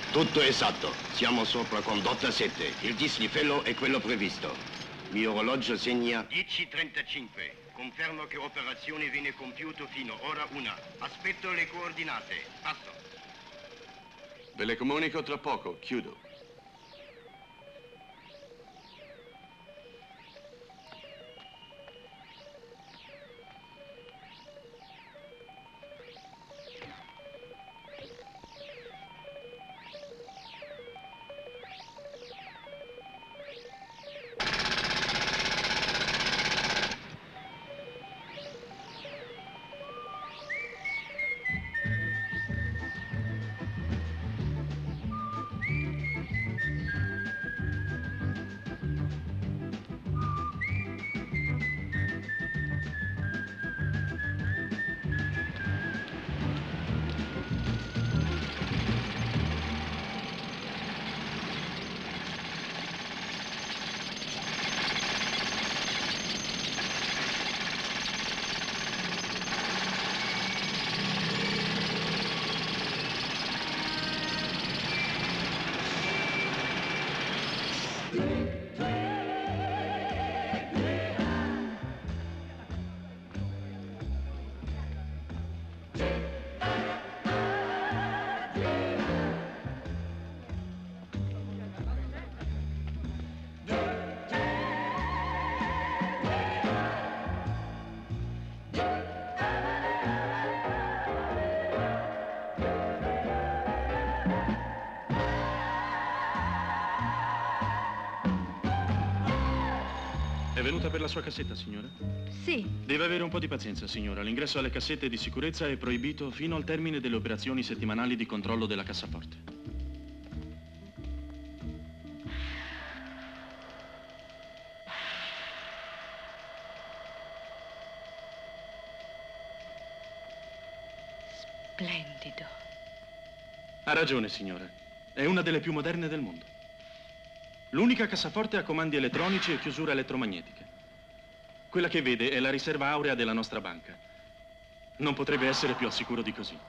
Tutto esatto. Siamo sopra condotta 7. Il dislivello è quello previsto. Mio orologio segna 10:35. Confermo che l'operazione viene compiuta fino ora 1. Aspetto le coordinate. Passo. Ve le comunico tra poco. Chiudo. È venuta per la sua cassetta, signora? Sì. Deve avere un po' di pazienza, signora. L'ingresso alle cassette di sicurezza è proibito fino al termine delle operazioni settimanali di controllo della cassaforte. Splendido. Ha ragione, signora. È una delle più moderne del mondo. L'unica cassaforte a comandi elettronici e chiusura elettromagnetica. Quella che vede è la riserva aurea della nostra banca. Non potrebbe essere più al sicuro di così.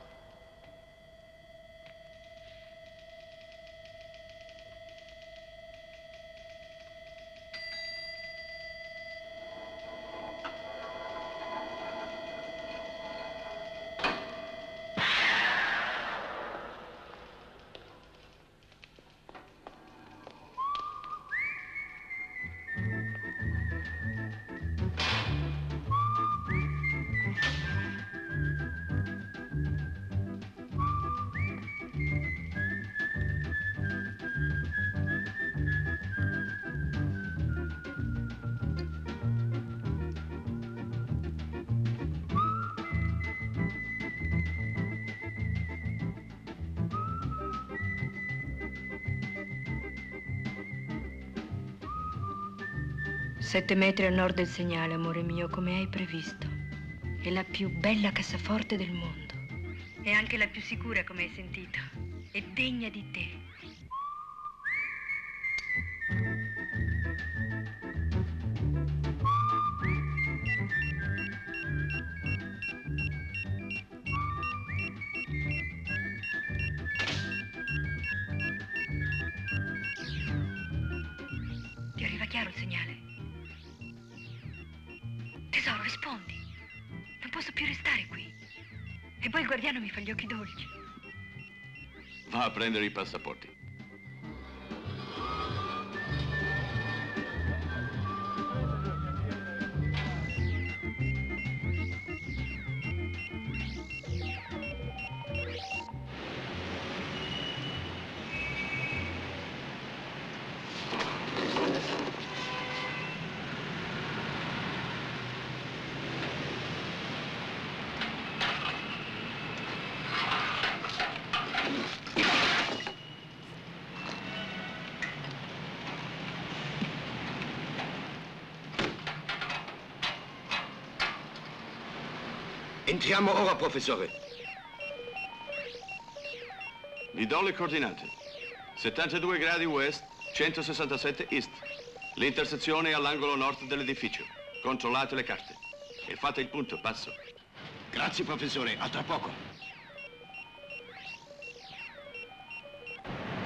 Sette metri a nord del segnale, amore mio, come hai previsto. È la più bella cassaforte del mondo. È anche la più sicura, come hai sentito. È degna di te. Ti arriva chiaro il segnale? Tesoro, rispondi. Non posso più restare qui. E poi il guardiano mi fa gli occhi dolci. Va a prendere i passaporti. Entriamo ora, professore. Vi do le coordinate. 72 gradi west, 167 east. L'intersezione è all'angolo nord dell'edificio. Controllate le carte. E fate il punto, passo. Grazie, professore. A tra poco.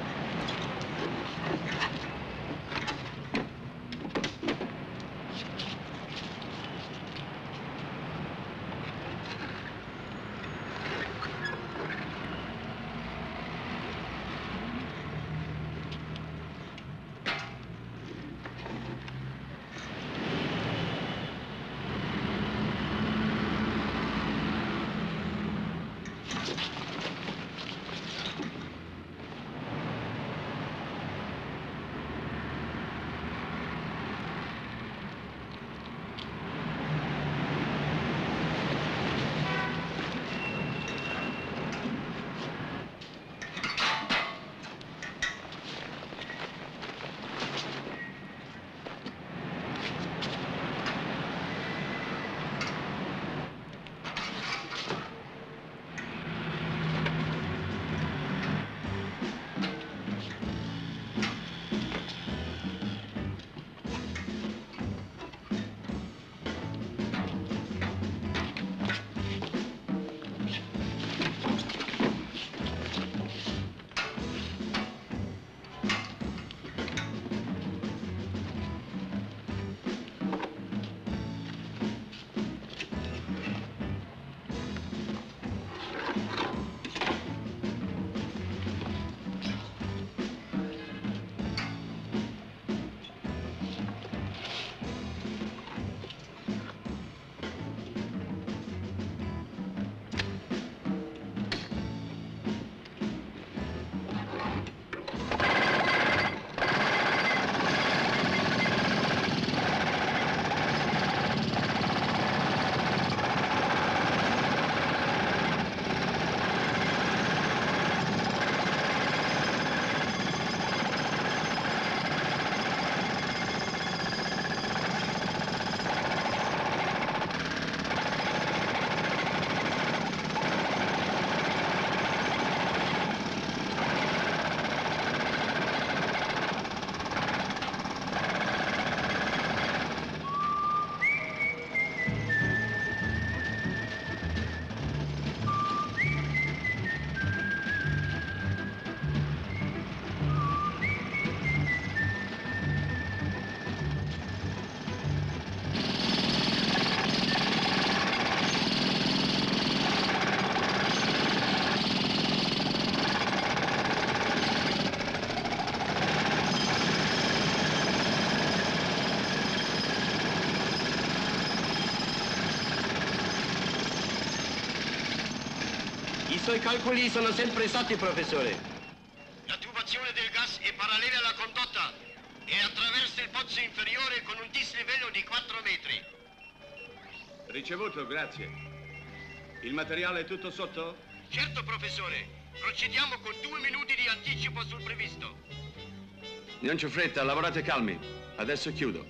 suoi calcoli sono sempre esatti, professore. La tubazione del gas è parallela alla condotta e attraversa il pozzo inferiore con un dislivello di 4 metri. Ricevuto, grazie. Il materiale è tutto sotto? Certo, professore. Procediamo con 2 minuti di anticipo sul previsto. Non c'è fretta, lavorate calmi. Adesso chiudo.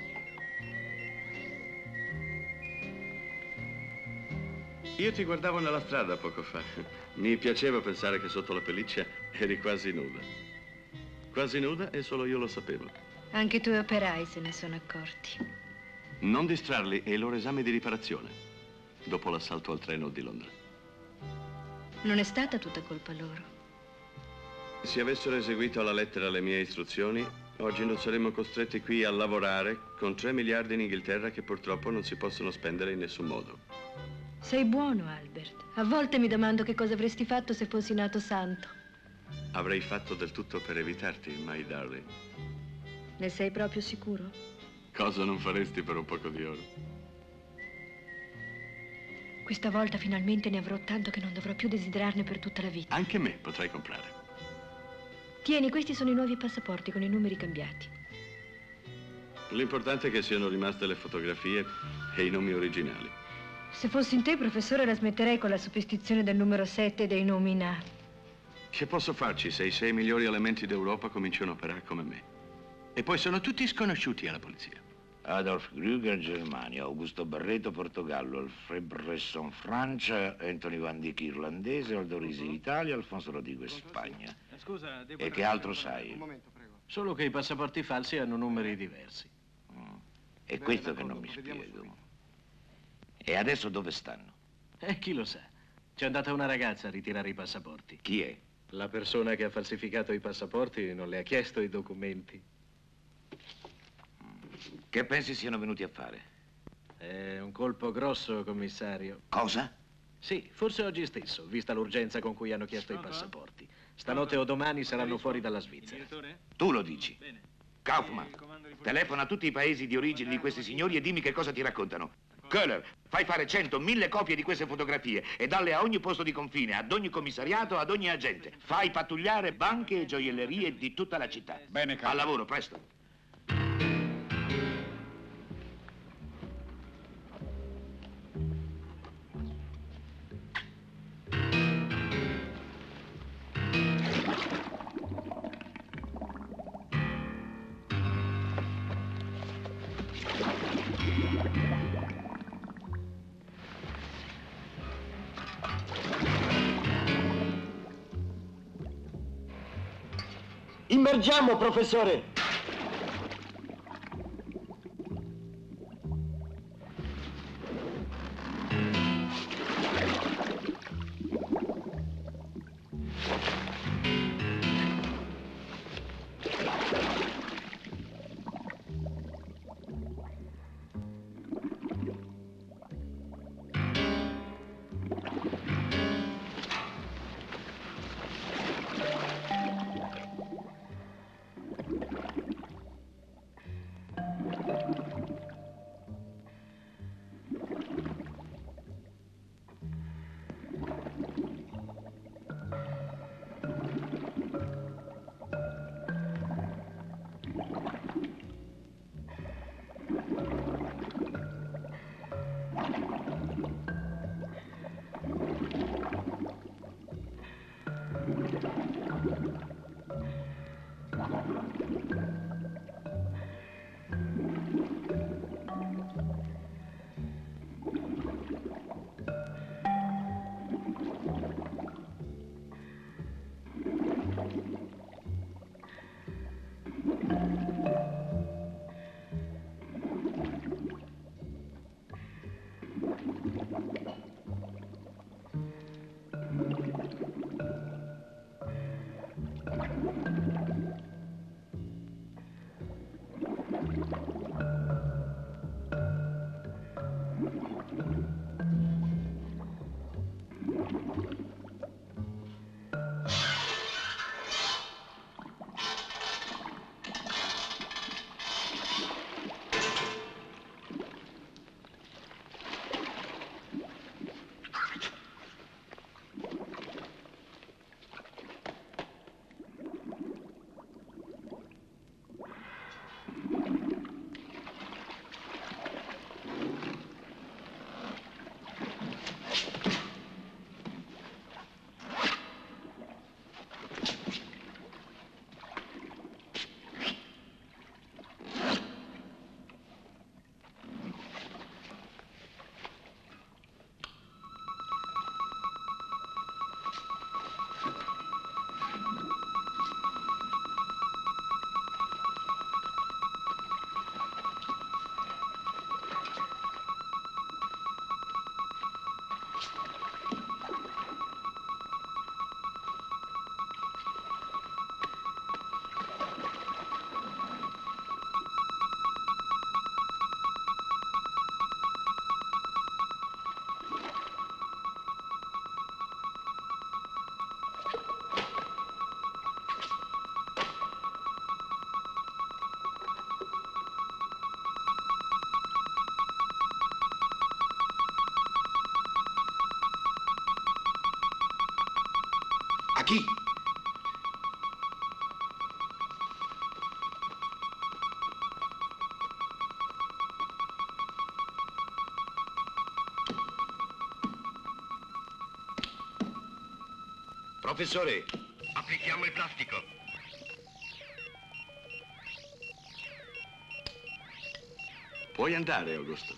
Io ti guardavo nella strada poco fa. Mi piaceva pensare che sotto la pelliccia eri quasi nuda. Quasi nuda e solo io lo sapevo. Anche i tuoi operai se ne sono accorti. Non distrarli, è il loro esame di riparazione. Dopo l'assalto al treno di Londra. Non è stata tutta colpa loro. Se avessero eseguito alla lettera le mie istruzioni, oggi non saremmo costretti qui a lavorare con 3 miliardi in Inghilterra che purtroppo non si possono spendere in nessun modo. Sei buono, Albert. A volte mi domando che cosa avresti fatto se fossi nato santo. Avrei fatto del tutto per evitarti, my darling. Ne sei proprio sicuro? Cosa non faresti per un poco di oro? Questa volta finalmente ne avrò tanto che non dovrò più desiderarne per tutta la vita. Anche me potrai comprare. Tieni, questi sono i nuovi passaporti con i numeri cambiati. L'importante è che siano rimaste le fotografie e i nomi originali. Se fossi in te, professore, la smetterei con la superstizione del numero 7 e dei nomi nati. Che posso farci se i 6 migliori elementi d'Europa cominciano a operare come me? E poi sono tutti sconosciuti alla polizia. Adolf Grüger, Germania, Augusto Barreto, Portogallo, Alfred Bresson, Francia, Anthony Van Dyck, irlandese, Aldo Risi, Italia, Alfonso Rodriguez, Spagna. Scusa, devo... E che altro sai? Un momento, prego. Solo che i passaporti falsi hanno numeri diversi. È questo che non mi spiego. E adesso dove stanno? Chi lo sa? C'è andata una ragazza a ritirare i passaporti. Chi è? La persona che ha falsificato i passaporti non le ha chiesto i documenti. Che pensi siano venuti a fare? È un colpo grosso, commissario. Cosa? Sì, forse oggi stesso, vista l'urgenza con cui hanno chiesto i passaporti. Stanotte o domani saranno fuori dalla Svizzera. Tu lo dici. Kaufmann, telefona a tutti i paesi di origine di questi signori e dimmi che cosa ti raccontano. Köhler, fai fare 100, 1000 copie di queste fotografie e dalle a ogni posto di confine, ad ogni commissariato, ad ogni agente. Fai pattugliare banche e gioiellerie di tutta la città. Bene, capo. Al lavoro, presto. Immergiamo, professore! Aquí. Professore, applichiamo il plastico. Puoi andare, Augusto.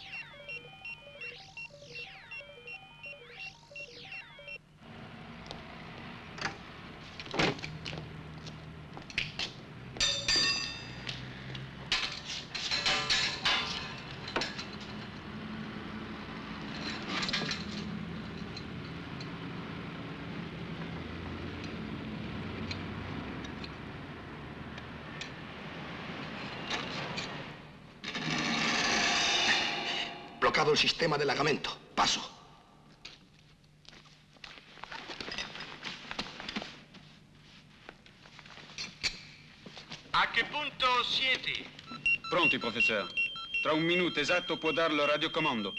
Bloccado il sistema dell'agamento. Passo. A che punto siete? Pronti, professore. Tra un minuto esatto può darlo il radiocomando.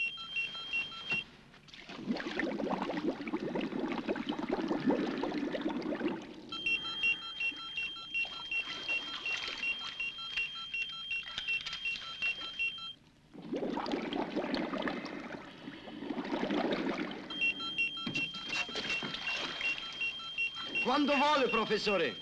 Quando vuole, professore.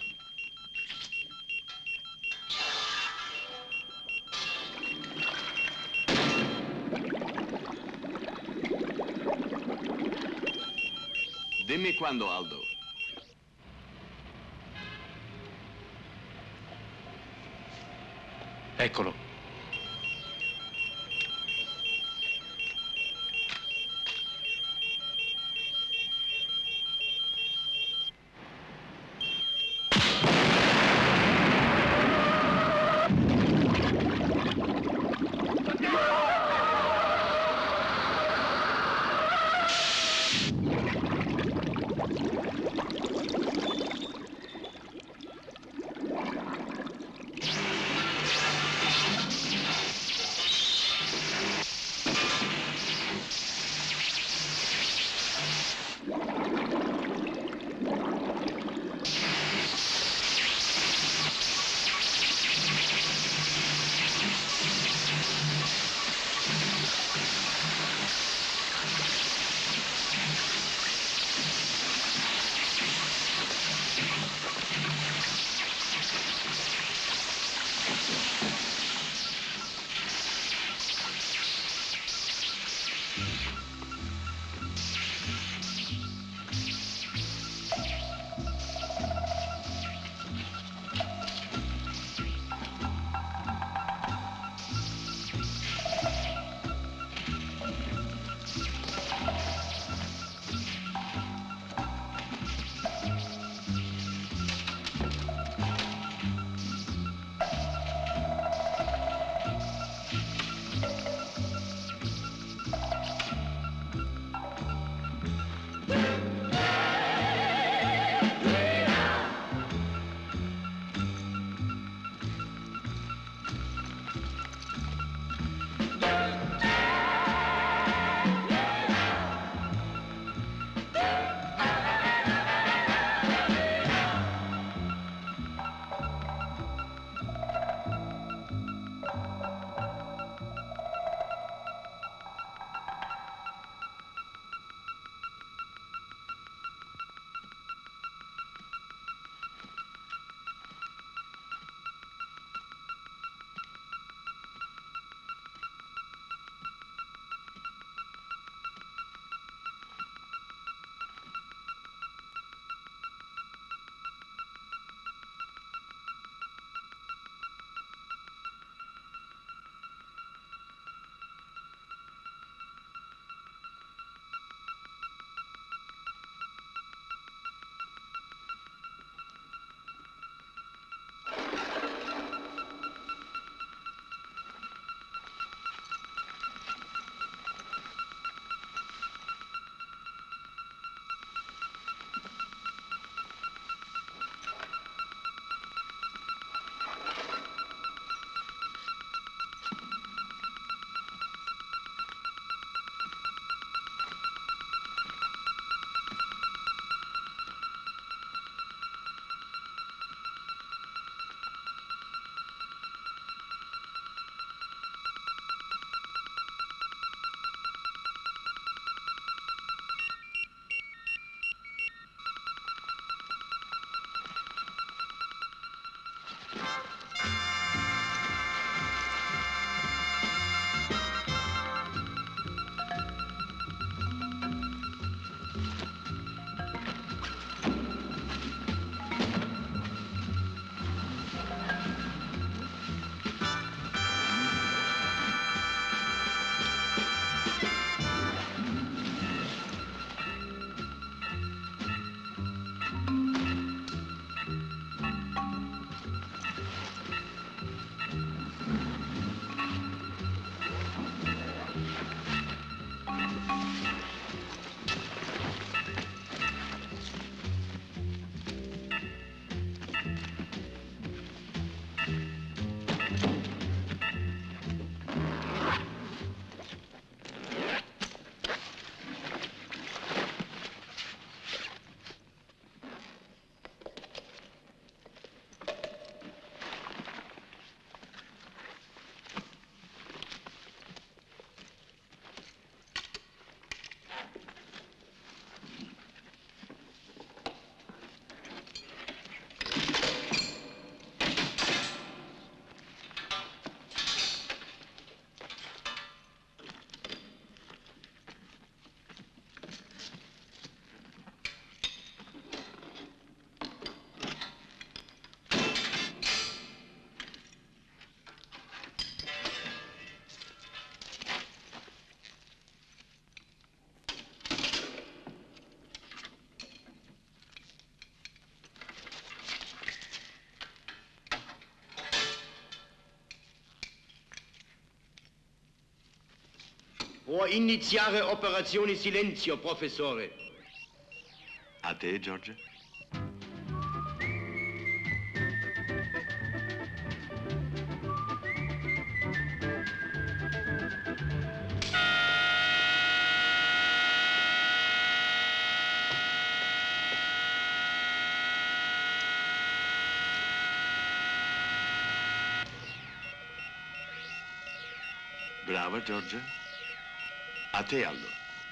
Dimmi quando, Aldo. Eccolo. Può iniziare operazione silenzio, professore. A te, George. Brava, Georgia. A te, Aldo.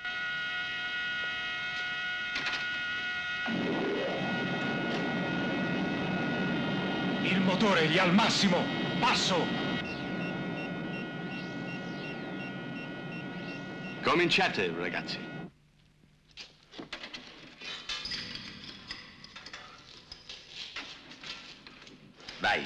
Il motore gli al massimo. Passo. Cominciate, ragazzi. Vai.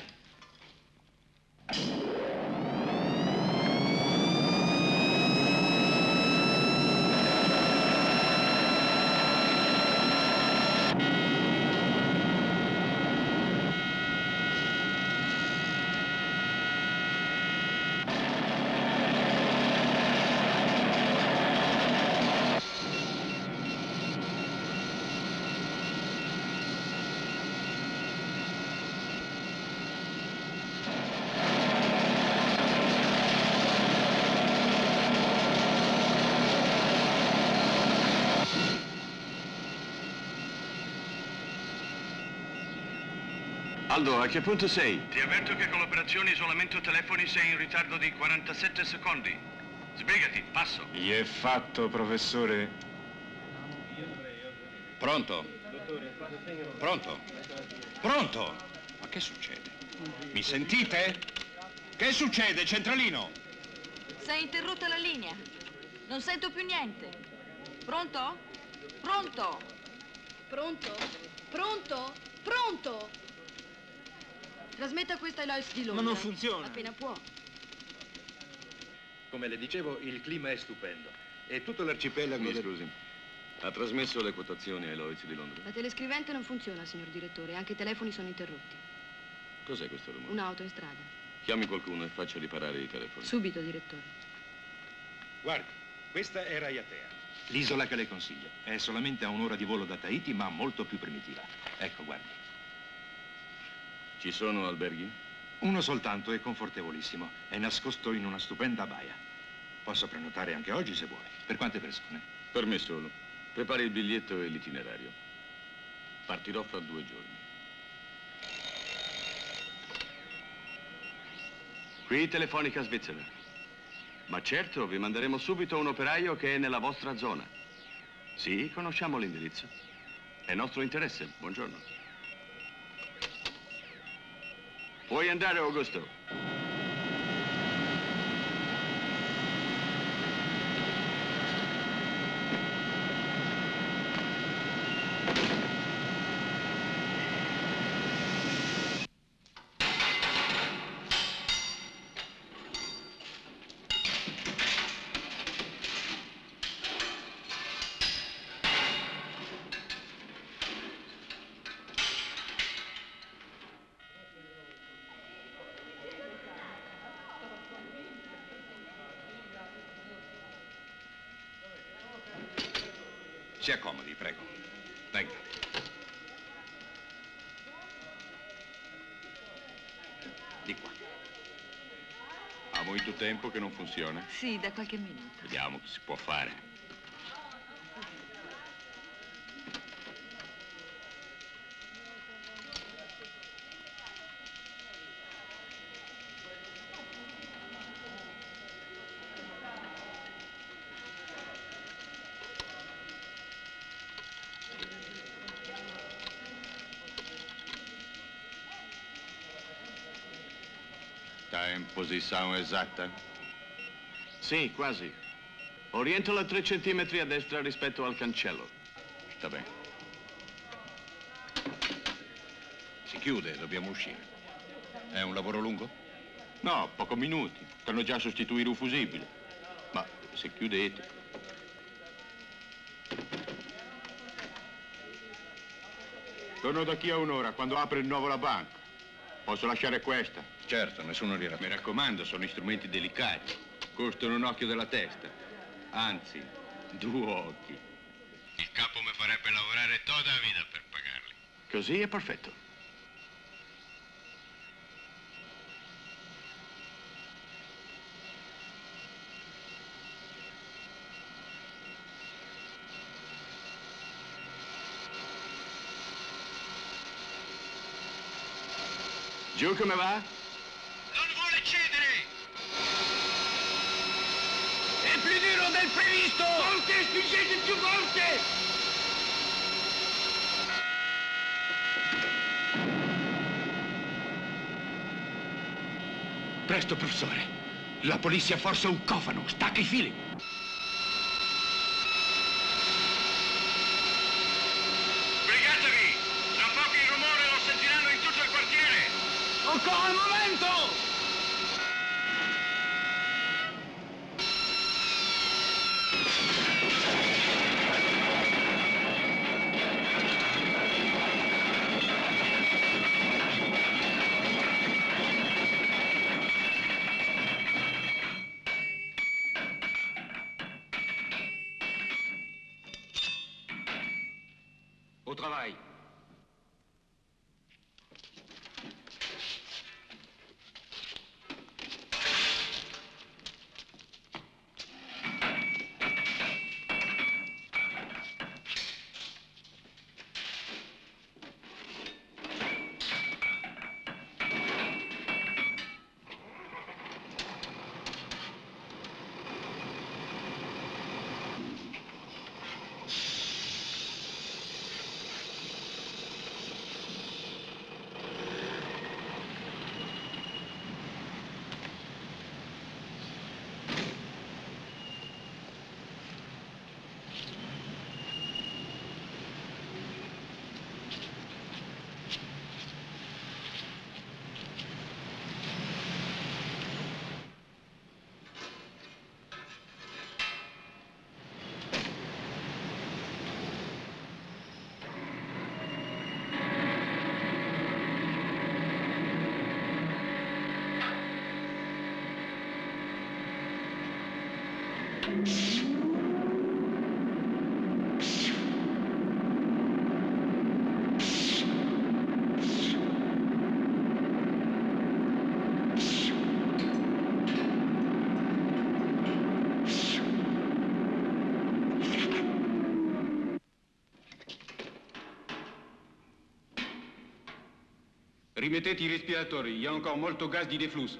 Aldo, a che punto sei? Ti avverto che con l'operazione isolamento telefoni sei in ritardo di 47 secondi. Sbrigati, passo. Gli è fatto, professore. Pronto? Pronto? Pronto? Ma che succede? Mi sentite? Che succede, centralino? Si è interrotta la linea. Non sento più niente. Pronto? Pronto? Pronto? Pronto? Pronto? Trasmetta questa ai Lois di Londra. Ma non funziona. Appena può. Come le dicevo, il clima è stupendo. E tutto l'arcipelago... Mi scusi, ha trasmesso le quotazioni ai Lloyds di Londra? La telescrivente non funziona, signor direttore. Anche i telefoni sono interrotti. Cos'è questo rumore? Un'auto in strada. Chiami qualcuno e faccia riparare i telefoni. Subito, direttore. Guardi, questa è Raiatea. L'isola che le consiglio. È solamente a un'ora di volo da Tahiti, ma molto più primitiva. Ecco, guardi. Ci sono alberghi? Uno soltanto è confortevolissimo. È nascosto in una stupenda baia. Posso prenotare anche oggi se vuoi. Per quante persone? Per me solo. Prepari il biglietto e l'itinerario. Partirò fra 2 giorni. Qui Telefonica Svizzera. Ma certo, vi manderemo subito un operaio che è nella vostra zona. Sì, conosciamo l'indirizzo. È nostro interesse. Buongiorno. Puoi andare, Augusto. Si accomodi, prego. Venga. Di qua. Ha molto tempo che non funziona? Sì, da qualche minuto. Vediamo che si può fare. Sta in posizione esatta? Sì, quasi. Orientala 3 centimetri a destra rispetto al cancello. Sta bene. Si chiude, dobbiamo uscire. È un lavoro lungo? No, pochi minuti. Stanno già a sostituire un fusibile. Ma se chiudete... Torno da qui a un'ora, quando apre di nuovo la banca. Posso lasciare questa? Certo, nessuno li rattoppa. Mi raccomando, sono strumenti delicati. Costano un occhio della testa. Anzi, 2 occhi. Il capo mi farebbe lavorare tutta la vita per pagarli. Così è perfetto. Giù come va? Non vuole cedere! È più duro del previsto! Forte, spingete più forte! Presto, professore. La polizia forse è un cofano. Stacca i fili. Sbrigatevi! Tra poco il rumore lo sentiranno in tutto il quartiere! Occorre il momento! Au travail. Rimettete i respiratori, il y a encore molto gas di deflusso.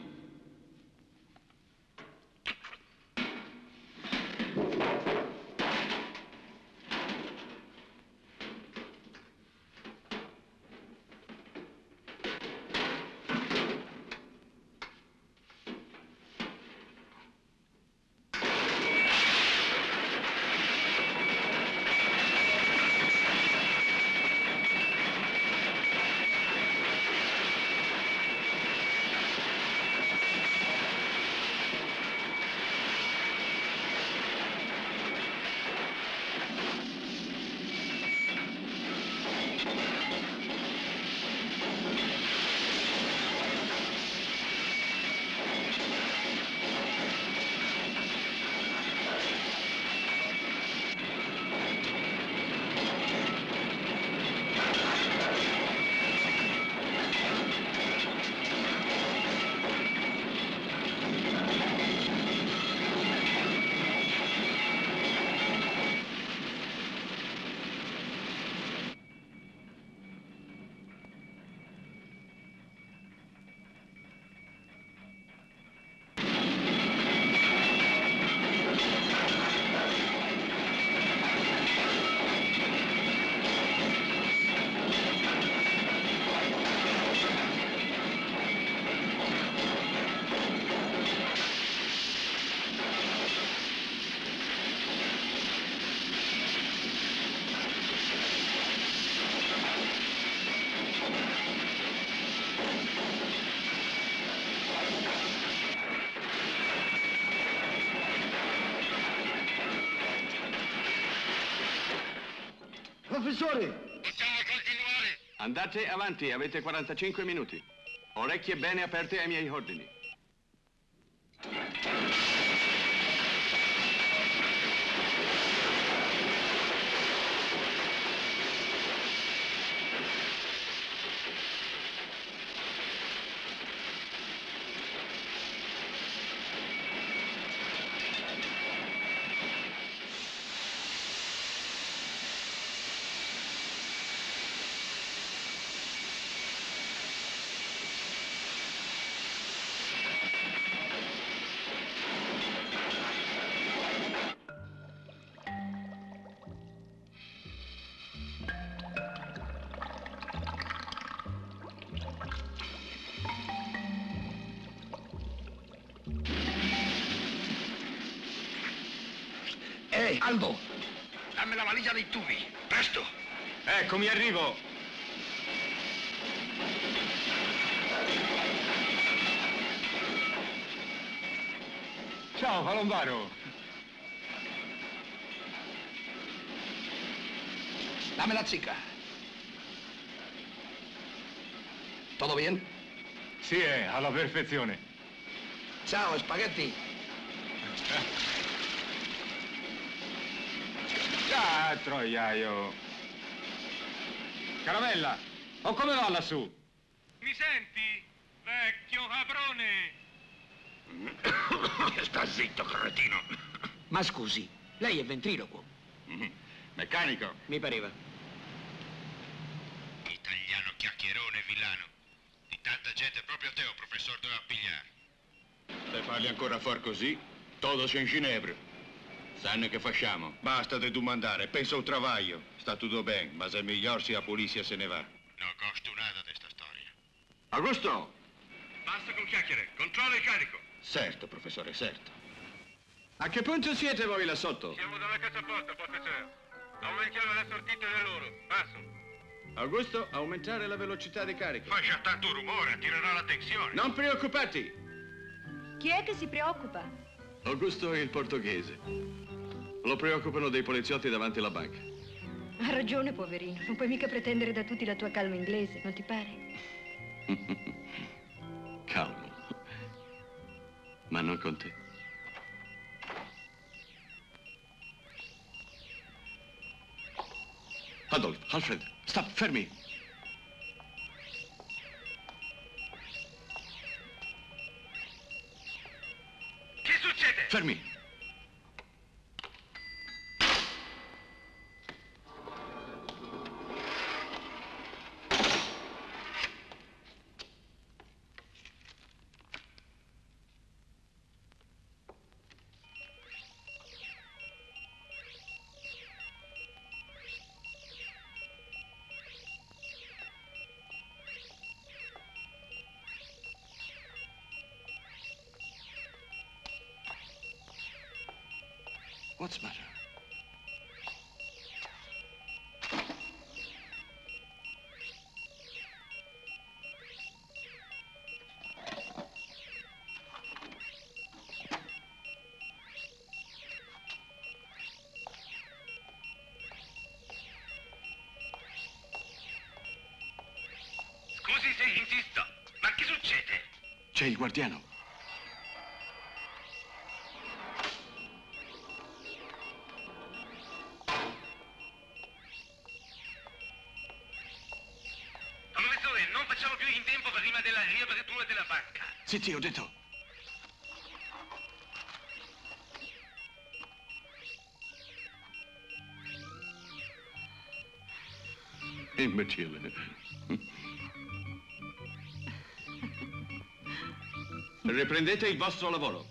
Professore! Possiamo continuare? Andate avanti, avete 45 minuti. Orecchie bene aperte ai miei ordini. Aldo, dammi la valigia dei tubi, presto. Eccomi, arrivo. Ciao, Palombaro. Dame la zicca. ¿Todo bien? Sì, alla perfezione. Ciao, spaghetti. Ah, troiaio. Caramella, o come va lassù? Mi senti, vecchio caprone? Sta zitto, cretino. Ma scusi, lei è ventriloquo. Meccanico. Mi pareva. Italiano chiacchierone villano. Di tanta gente proprio te, oh professor, doveva pigliare. Se parli ancora far così, todo in Ginevra. Sanno che facciamo? Basta di domandare, penso al travaglio. Sta tutto bene, ma se miglior se la polizia se ne va. Non costo nada di sta storia. Augusto! Basta con chiacchiere, controllo il carico. Certo, professore, certo. A che punto siete voi là sotto? Siamo dalla cassaforte, professore. Aumentiamo la sortita dell'oro. Passo. Augusto, aumentare la velocità di carico. Fai già tanto rumore, attirerà l'attenzione. Non preoccupati! Chi è che si preoccupa? Augusto è il portoghese. Lo preoccupano dei poliziotti davanti alla banca. Ha ragione, poverino. Non puoi mica pretendere da tutti la tua calma inglese, non ti pare? Calmo. Ma non con te. Adolf, Alfred, stop, fermi. Che succede? Fermi. What's the matter? Scusi se insisto, ma che succede? C'è il guardiano. Professore, non facciamo più in tempo prima della riapertura della banca. Sì, ho detto. Imbecille. Riprendete il vostro lavoro.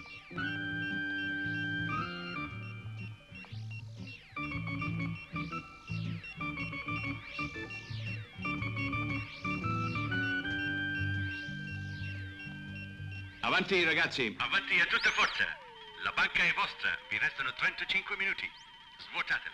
Avanti, ragazzi. Avanti a tutta forza. La banca è vostra. Vi restano 35 minuti. Svuotatela.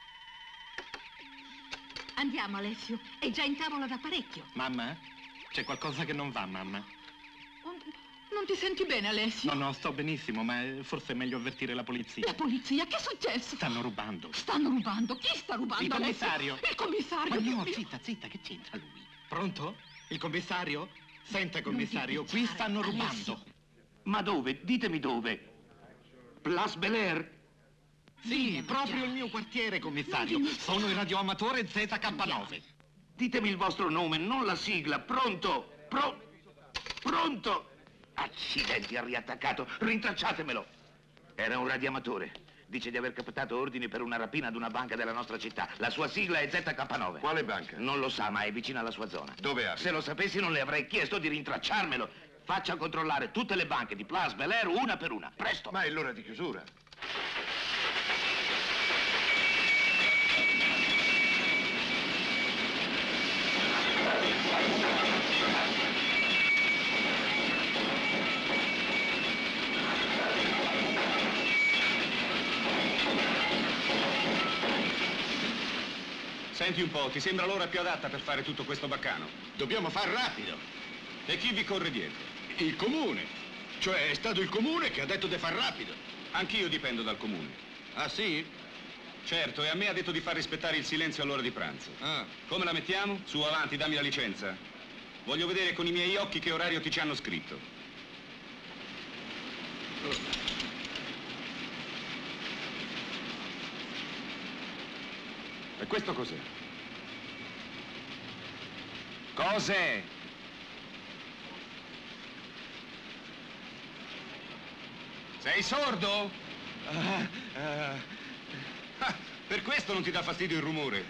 Andiamo, Alessio. È già in tavola da parecchio. Mamma? C'è qualcosa che non va, mamma? Non ti senti bene, Alessio? No, sto benissimo, ma forse è meglio avvertire la polizia. La polizia? Che è successo? Stanno rubando. Stanno rubando? Chi sta rubando, Il Alessio? commissario. Il commissario? Ma no, zitta, che c'entra lui? Pronto? Il commissario? Senta, commissario, qui stanno rubando. Alessio. Ma dove? Ditemi dove. Place Bel Air? Sì, proprio il mio quartiere, commissario. Sono il radioamatore ZK9. Ditemi il vostro nome, non la sigla. Pronto? Pronto? Accidenti, ha riattaccato. Rintracciatemelo. Era un radioamatore. Dice di aver captato ordini per una rapina ad una banca della nostra città. La sua sigla è ZK9. Quale banca? Non lo sa, ma è vicina alla sua zona. Dove abita? Se lo sapessi non le avrei chiesto di rintracciarmelo. Faccia controllare tutte le banche di Place Bel Air una per una. Presto. Ma è l'ora di chiusura. Senti un po', ti sembra l'ora più adatta per fare tutto questo baccano? Dobbiamo far rapido. E chi vi corre dietro? Il comune. Cioè, è stato il comune che ha detto di far rapido. Anch'io dipendo dal comune. Ah, sì? Certo, e a me ha detto di far rispettare il silenzio all'ora di pranzo. Ah. Come la mettiamo? Su, avanti, dammi la licenza. Voglio vedere con i miei occhi che orario ti ci hanno scritto. E questo cos'è? Cos'è? Sei sordo? Per questo non ti dà fastidio il rumore.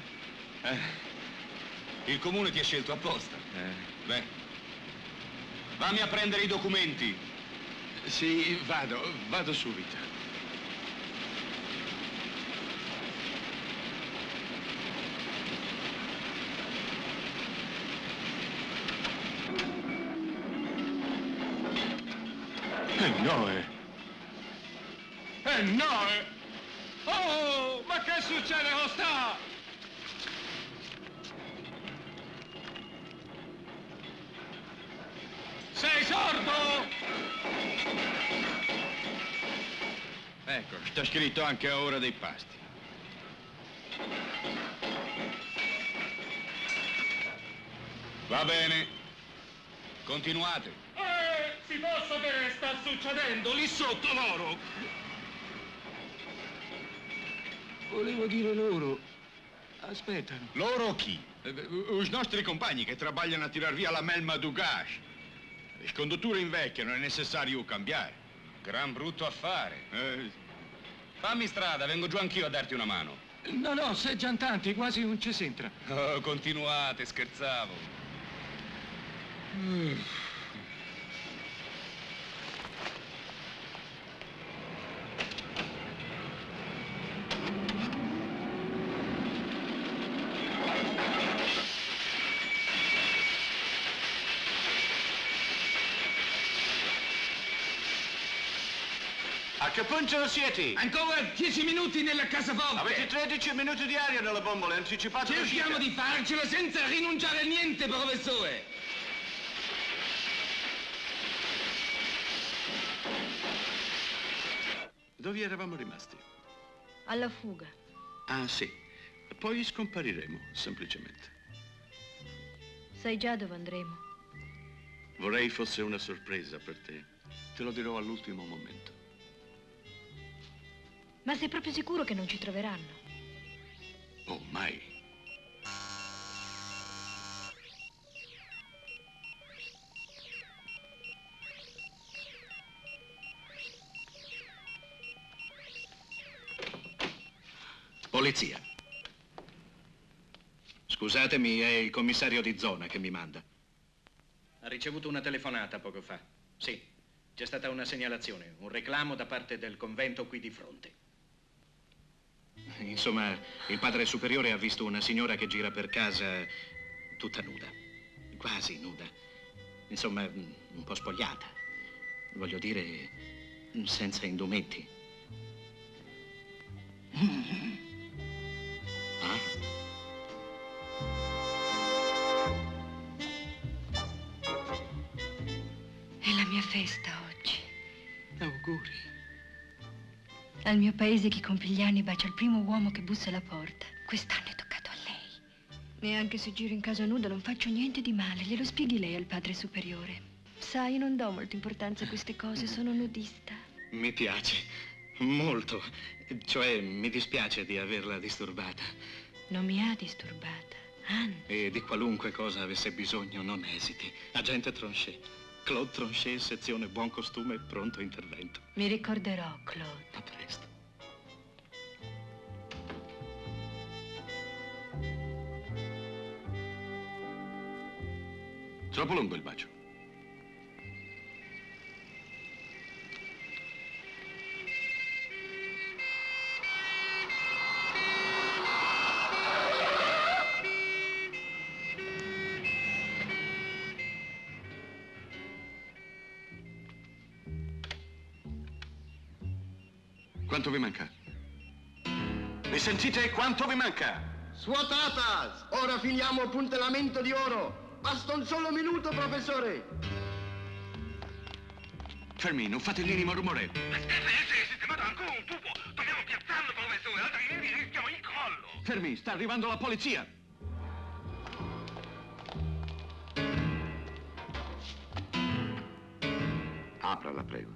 Il comune ti ha scelto apposta. Beh, vammi a prendere i documenti. Sì, vado subito. No. Oh, ma che succede con sta? Sei sordo? Ecco, sta scritto anche a ora dei pasti. Va bene. Continuate. Si può sapere che sta succedendo lì sotto loro? Volevo dire loro. Aspettano. Loro chi? I nostri compagni che travagliano a tirar via la melma du gas. Il conduttore invecchia, non è necessario cambiare. Gran brutto affare. Fammi strada, vengo giù anch'io a darti una mano. No, sei già tanti, quasi non ci s'entra. Oh, continuate, scherzavo. A che punto siete? Ancora 10 minuti nella cassaforte. Avete 13 minuti di aria nella bombola, anticipate l'uscita. Cerchiamo di farcela senza rinunciare a niente, professore. Dove eravamo rimasti? Alla fuga. Ah, sì. Poi scompariremo, semplicemente. Sai già dove andremo? Vorrei fosse una sorpresa per te. Te lo dirò all'ultimo momento. Ma sei proprio sicuro che non ci troveranno? Oh, mai. Polizia. Scusatemi, è il commissario di zona che mi manda. Ha ricevuto una telefonata poco fa. Sì, c'è stata una segnalazione, un reclamo da parte del convento qui di fronte. Insomma, il padre superiore ha visto una signora che gira per casa tutta nuda, quasi nuda. Insomma, un po' spogliata. Voglio dire, senza indumenti. È la mia festa oggi. Auguri. Al mio paese chi compie gli anni bacia il primo uomo che bussa alla porta. Quest'anno è toccato a lei. E anche se giro in casa nuda non faccio niente di male. Glielo spieghi lei al padre superiore. Sai, non do molta importanza a queste cose, sono nudista. Mi piace, molto. Cioè, mi dispiace di averla disturbata. Non mi ha disturbata, anzi. E di qualunque cosa avesse bisogno, non esiti. Agente Tronchet. Claude Tronchet, sezione buon costume, pronto intervento. Mi ricorderò, Claude. A presto. Troppo lungo il bacio. Quanto vi manca? Mi sentite? Quanto vi manca? Svuotatas! Ora finiamo il puntellamento di oro. Basta un solo minuto, professore. Fermi, non fate il minimo rumore. Deve essere sistemato ancora un tubo. Dobbiamo piazzarlo, professore, altrimenti rischiamo il crollo. Fermi, sta arrivando la polizia. Aprala, prego.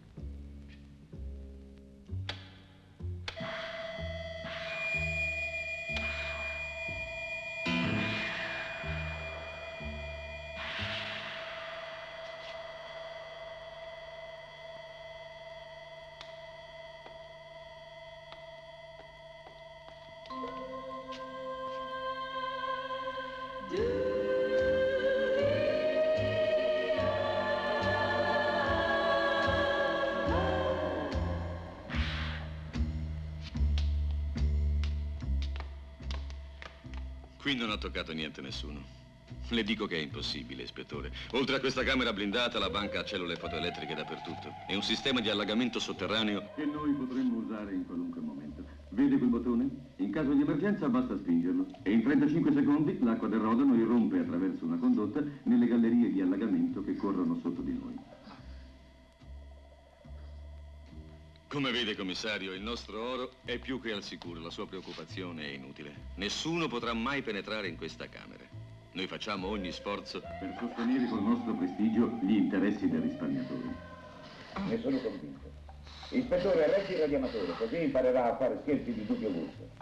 Qui non ha toccato niente nessuno. Le dico che è impossibile, ispettore. Oltre a questa camera blindata, la banca ha cellule fotoelettriche dappertutto e un sistema di allagamento sotterraneo che noi potremmo usare in qualunque momento. Vede quel bottone? In caso di emergenza basta spingerlo e in 35 secondi l'acqua del Rodano irrompe attraverso una condotta nelle gallerie di allagamento che corrono sotto di noi. Come vede, commissario, il nostro oro è più che al sicuro, la sua preoccupazione è inutile. Nessuno potrà mai penetrare in questa camera. Noi facciamo ogni sforzo per sostenere col nostro prestigio gli interessi del risparmiatore. Ne sono convinto. Ispettore, reggi il radiamatore, così imparerà a fare scherzi di dubbio gusto.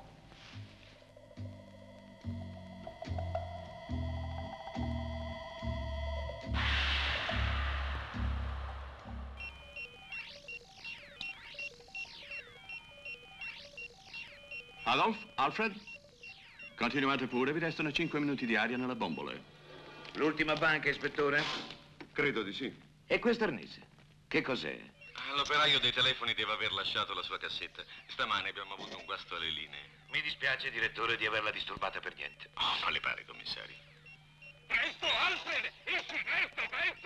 Adolf, Alfred, continuate pure, vi restano 5 minuti di aria nella bombola. L'ultima banca, ispettore? Credo di sì. E questo arnese? Che cos'è? L'operaio dei telefoni deve aver lasciato la sua cassetta. Stamane abbiamo avuto un guasto alle linee. Mi dispiace, direttore, di averla disturbata per niente. Oh, non le pare, commissario? Presto, Alfred! Esci, presto, presto!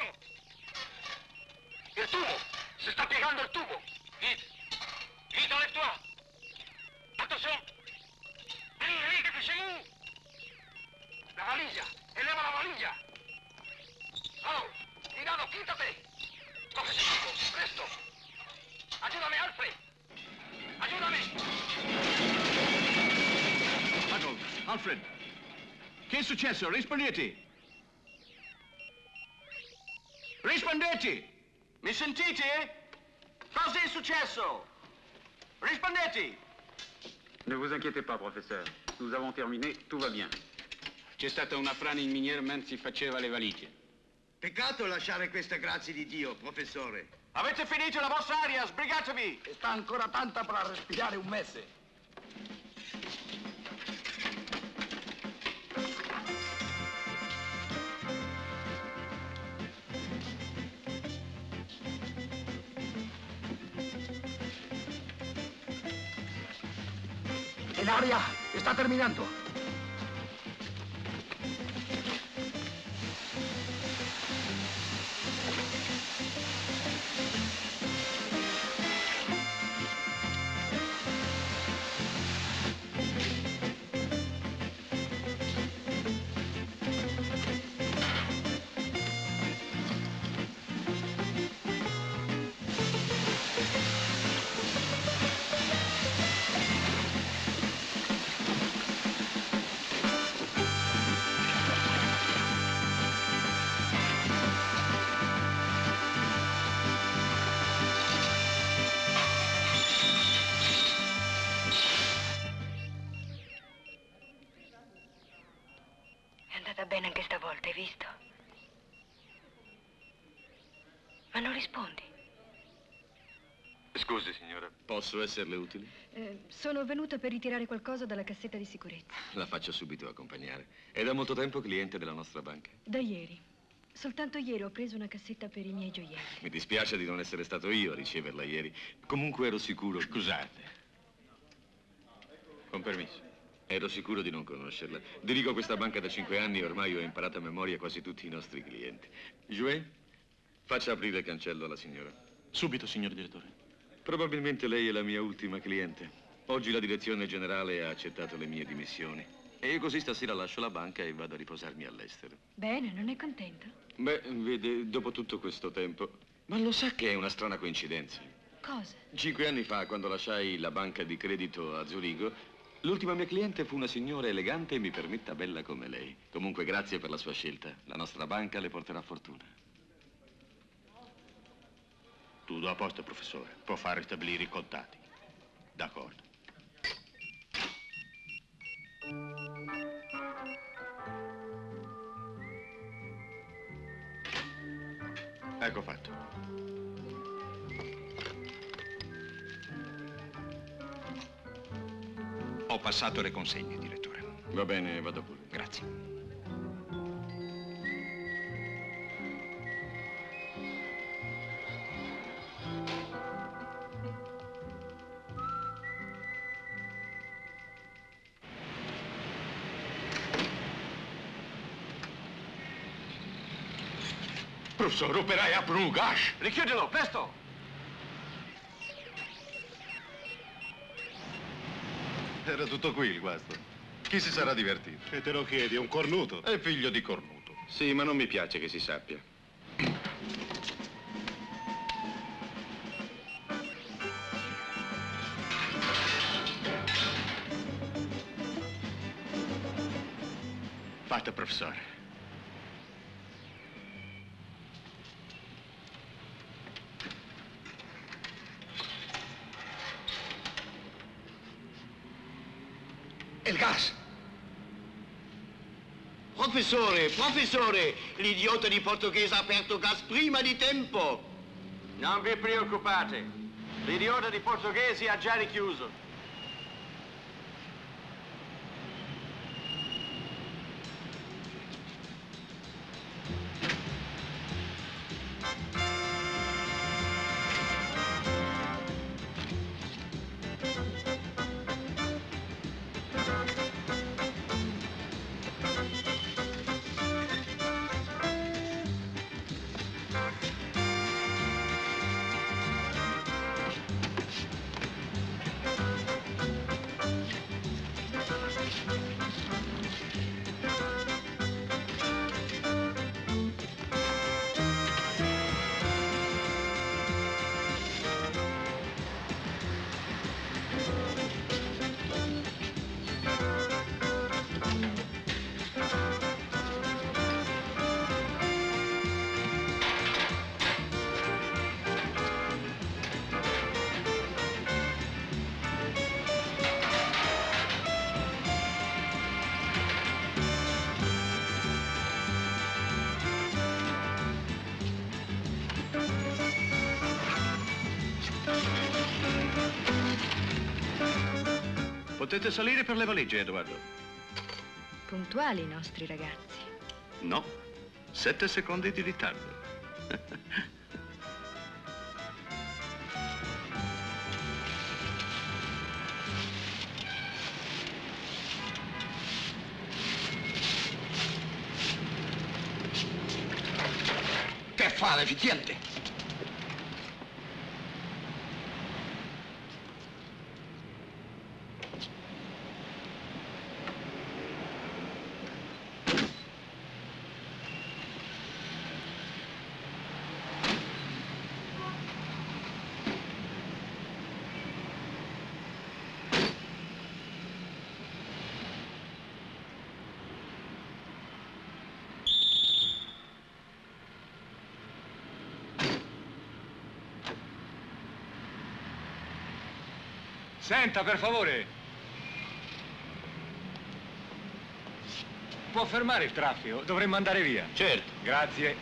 Il tubo! Si sta piegando il tubo! Vite! Vite, enlève-toi! Attention! Vite, que chez nous! La valigia! Eleva la valigia! Oh! Tirano, quítate! Coge ese tubo, presto! Ayúdame, Alfred! Ayúdame! Adolf, Alfred, che è successo? Rispondete! Rispondete! Mi sentite? Cosa è successo? Rispondete! Ne vous inquiétez pas, professeur. Nous avons terminé, tout va bien. C'è stata una frana in miniera mentre si faceva le valigie. Peccato lasciare queste grazie di Dio, professore. Avete finito la vostra aria, sbrigatevi! E sta ancora tanta per respirare un mese. El área está terminando. Bene anche stavolta, hai visto? Ma non rispondi. Scusi, signora, posso esserle utile? Sono venuta per ritirare qualcosa dalla cassetta di sicurezza. La faccio subito accompagnare. È da molto tempo cliente della nostra banca. Da ieri. Soltanto ieri ho preso una cassetta per i miei gioielli. Mi dispiace di non essere stato io a riceverla ieri. Comunque ero sicuro... Scusate. Con permesso. Ero sicuro di non conoscerla. Dirigo questa banca da 5 anni e ormai ho imparato a memoria quasi tutti i nostri clienti. Jouet, faccia aprire il cancello alla signora. Subito, signor direttore. Probabilmente lei è la mia ultima cliente. Oggi la direzione generale ha accettato le mie dimissioni. E io così stasera lascio la banca e vado a riposarmi all'estero. Bene, non è contento? Beh, vede, dopo tutto questo tempo... Ma lo sa che è una strana coincidenza? Cosa? 5 anni fa, quando lasciai la banca di credito a Zurigo, l'ultima mia cliente fu una signora elegante e mi permetta bella come lei. Comunque, grazie per la sua scelta. La nostra banca le porterà fortuna. Tutto a posto, professore. Può far ristabilire i contatti. D'accordo. Ecco fatto. Ho passato le consegne, direttore. Va bene, vado pure. Grazie. Professore, operai aprono un gas. Richiudilo, presto! Era tutto qui il guasto. Chi si sarà divertito? E te lo chiedi, è un cornuto. È figlio di cornuto. Sì, ma non mi piace che si sappia. Fatta, professore. Il gas! Professore, l'idiota di portoghese ha aperto gas prima di tempo! Non vi preoccupate, l'idiota di portoghese ha già richiuso. Potete salire per le valigie, Edoardo. Puntuali i nostri ragazzi. No, 7 secondi di ritardo. Che fa, deficiente? Senta, per favore. Può fermare il traffico? Dovremmo andare via. Certo. Grazie.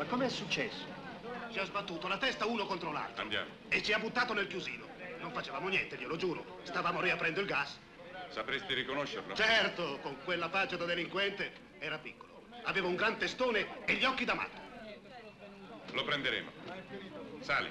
com'è successo? Ci ha sbattuto la testa uno contro l'altro. Andiamo. E ci ha buttato nel chiusino. Non facevamo niente, glielo giuro. Stavamo riaprendo il gas. Sapresti riconoscerlo? Certo, con quella faccia da delinquente era piccolo. Aveva un gran testone e gli occhi da matto. Lo prenderemo. Sali.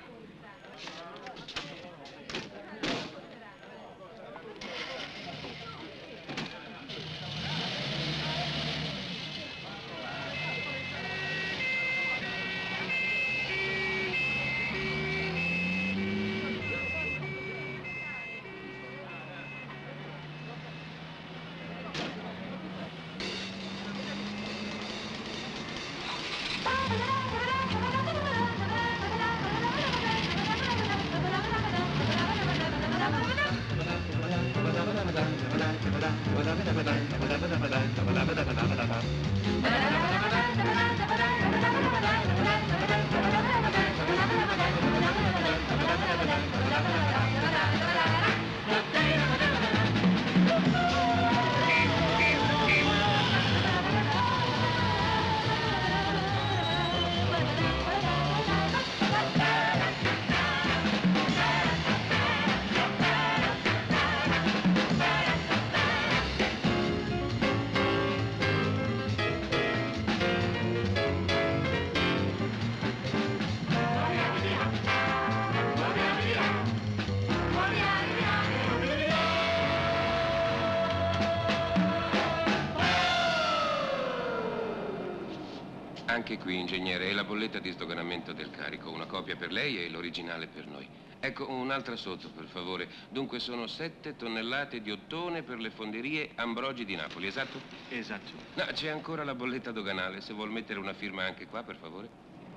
Anche qui, ingegnere, è la bolletta di sdoganamento del carico. Una copia per lei e l'originale per noi. Ecco, un'altra sotto, per favore. Dunque, sono 7 tonnellate di ottone per le fonderie Ambrogi di Napoli, esatto? Esatto. No, c'è ancora la bolletta doganale. Se vuol mettere una firma anche qua, per favore.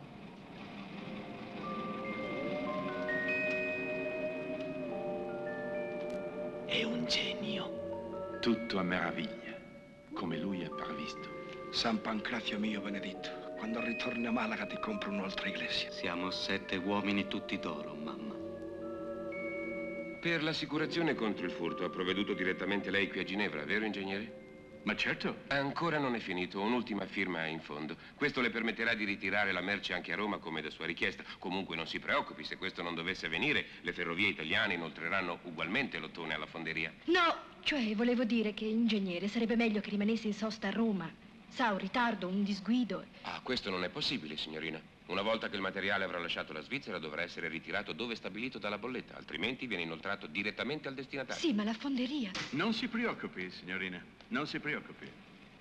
È un genio. Tutto a meraviglia, come lui ha previsto. San Pancrazio mio benedetto, quando ritorni a Malaga ti compro un'altra iglesia. Siamo 7 uomini tutti d'oro, mamma. Per l'assicurazione contro il furto ha provveduto direttamente lei qui a Ginevra, vero, ingegnere? Ma certo. Ancora non è finito, un'ultima firma in fondo. Questo le permetterà di ritirare la merce anche a Roma come da sua richiesta. Comunque non si preoccupi, se questo non dovesse avvenire, le ferrovie italiane inoltreranno ugualmente l'ottone alla fonderia. No, cioè volevo dire che, ingegnere, sarebbe meglio che rimanesse in sosta a Roma. Sa, un ritardo, un disguido. Ah, questo non è possibile, signorina. Una volta che il materiale avrà lasciato la Svizzera dovrà essere ritirato dove stabilito dalla bolletta, altrimenti viene inoltrato direttamente al destinatario. Sì, ma la fonderia... Non si preoccupi, signorina. Non si preoccupi.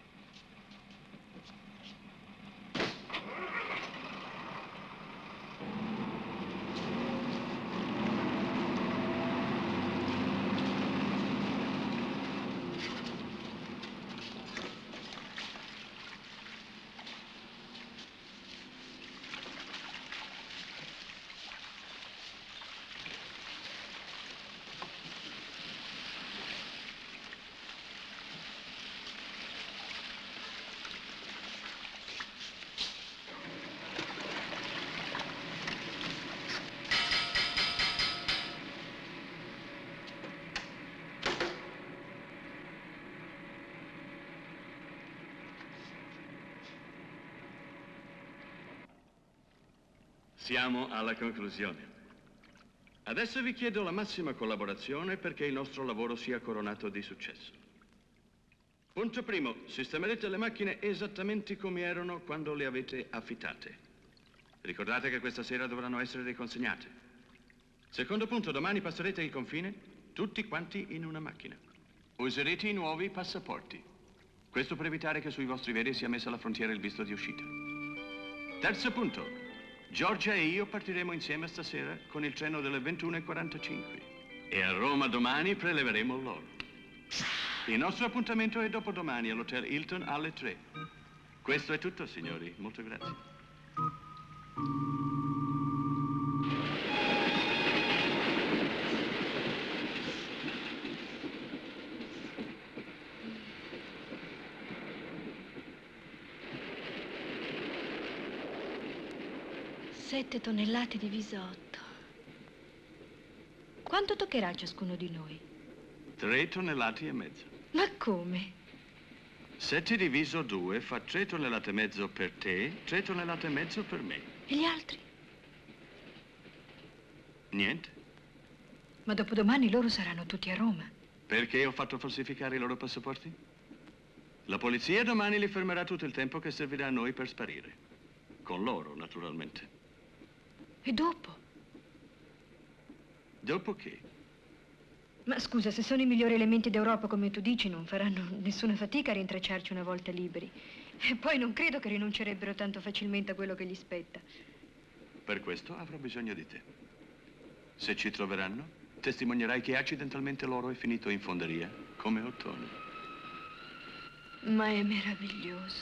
Siamo alla conclusione. Adesso vi chiedo la massima collaborazione perché il nostro lavoro sia coronato di successo. Punto primo, sistemerete le macchine esattamente come erano quando le avete affittate. Ricordate che questa sera dovranno essere riconsegnate. Secondo punto, domani passerete il confine tutti quanti in una macchina. Userete i nuovi passaporti. Questo per evitare che sui vostri veri sia messa alla frontiera il visto di uscita. Terzo punto, Giorgia e io partiremo insieme stasera con il treno delle 21:45 e a Roma domani preleveremo l'oro. Il nostro appuntamento è dopodomani all'Hotel Hilton alle 3. Questo è tutto, signori. Molto grazie. Sette tonnellate di visotto. Quanto toccherà a ciascuno di noi? 3 tonnellate e mezzo. Ma come? 7 diviso 2 fa 3 tonnellate e mezzo per te, 3 tonnellate e mezzo per me. E gli altri? Niente. Ma dopodomani loro saranno tutti a Roma. Perché ho fatto falsificare i loro passaporti? La polizia domani li fermerà tutto il tempo che servirà a noi per sparire. Con loro, naturalmente. E dopo? Dopo che? Ma scusa, se sono i migliori elementi d'Europa, come tu dici, non faranno nessuna fatica a rintracciarci una volta liberi. E poi non credo che rinuncerebbero tanto facilmente a quello che gli spetta. Per questo avrò bisogno di te. Se ci troveranno, testimonierai che accidentalmente l'oro è finito in fonderia, come Ottone. Ma è meraviglioso.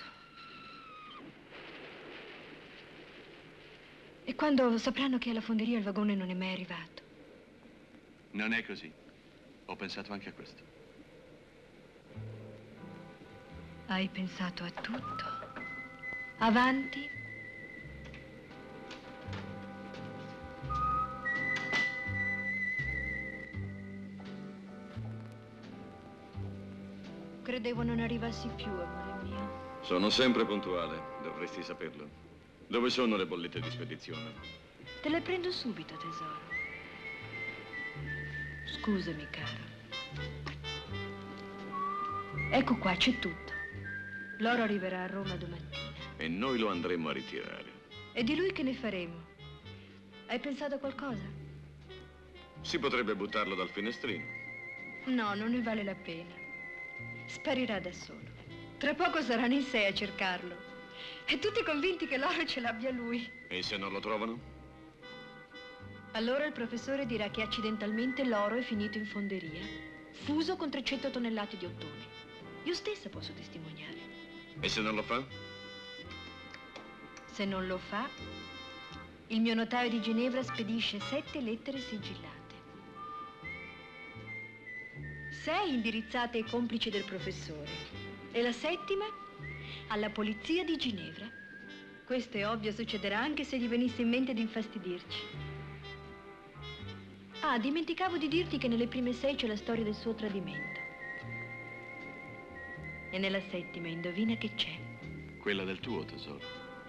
E quando sapranno che alla fonderia il vagone non è mai arrivato? Non è così. Ho pensato anche a questo. Hai pensato a tutto. Avanti. Credevo non arrivassi più, amore mio. Sono sempre puntuale, dovresti saperlo. Dove sono le bollette di spedizione? Te le prendo subito, tesoro. Scusami, caro. Ecco qua, c'è tutto. L'oro arriverà a Roma domattina. E noi lo andremo a ritirare. E di lui che ne faremo? Hai pensato a qualcosa? Si potrebbe buttarlo dal finestrino. No, non ne vale la pena. Sparirà da solo. Tra poco saranno in 6 a cercarlo. E tutti convinti che l'oro ce l'abbia lui. E se non lo trovano? Allora il professore dirà che accidentalmente l'oro è finito in fonderia, fuso con 300 tonnellate di ottone. Io stessa posso testimoniare. E se non lo fa? Se non lo fa, il mio notaio di Ginevra spedisce 7 lettere sigillate. 6 indirizzate ai complici del professore e la 7ª alla polizia di Ginevra. Questo è ovvio, succederà anche se gli venisse in mente di infastidirci. Ah, dimenticavo di dirti che nelle prime 6 c'è la storia del suo tradimento. E nella 7ª, indovina che c'è? Quella del tuo tesoro.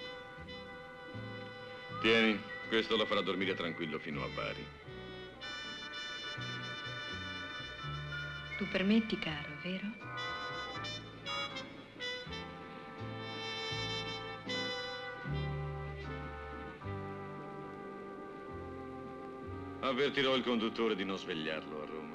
Tieni, questo lo farà dormire tranquillo fino a Bari. Tu permetti, caro, vero? Avvertirò il conduttore di non svegliarlo a Roma.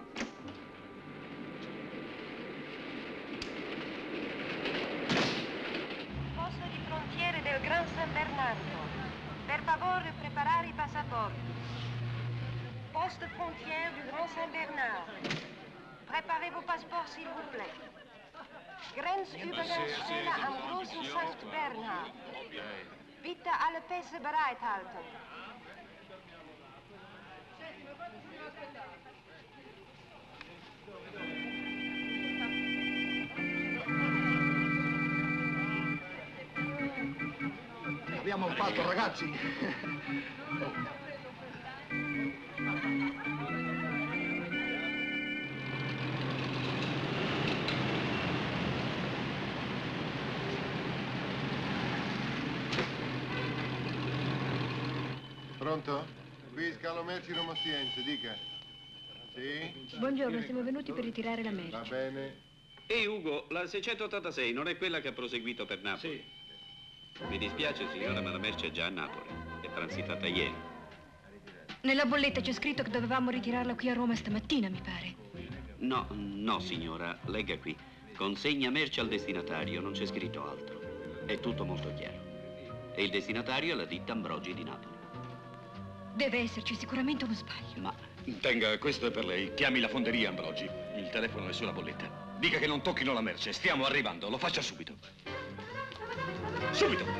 Posto di frontiere del Gran San Bernardo. Per favore, preparare i passaporti. Poste frontière du Grand Saint-Bernard. Préparez vos passeports, s'il vous plaît. Grenzübergangsstelle am Großen St. Bernhard. Bitte alle Pässe bereithalten. Abbiamo un patto, ragazzi. Pronto? Qui scalo merci Roma Ostiense, dica. Sì? Buongiorno, siamo venuti per ritirare la merce. Va bene. Ehi Ugo, la 686 non è quella che ha proseguito per Napoli? Sì. Mi dispiace signora, ma la merce è già a Napoli. È transitata ieri. Nella bolletta c'è scritto che dovevamo ritirarla qui a Roma stamattina, mi pare. No, signora, legga qui. Consegna merce al destinatario, non c'è scritto altro. È tutto molto chiaro. E il destinatario è la ditta Ambrogi di Napoli. Deve esserci sicuramente uno sbaglio. Ma... Tenga, questo è per lei. Chiami la fonderia Ambrogi. Il telefono è sulla bolletta. Dica che non tocchino la merce. Stiamo arrivando. Lo faccia subito. Subito!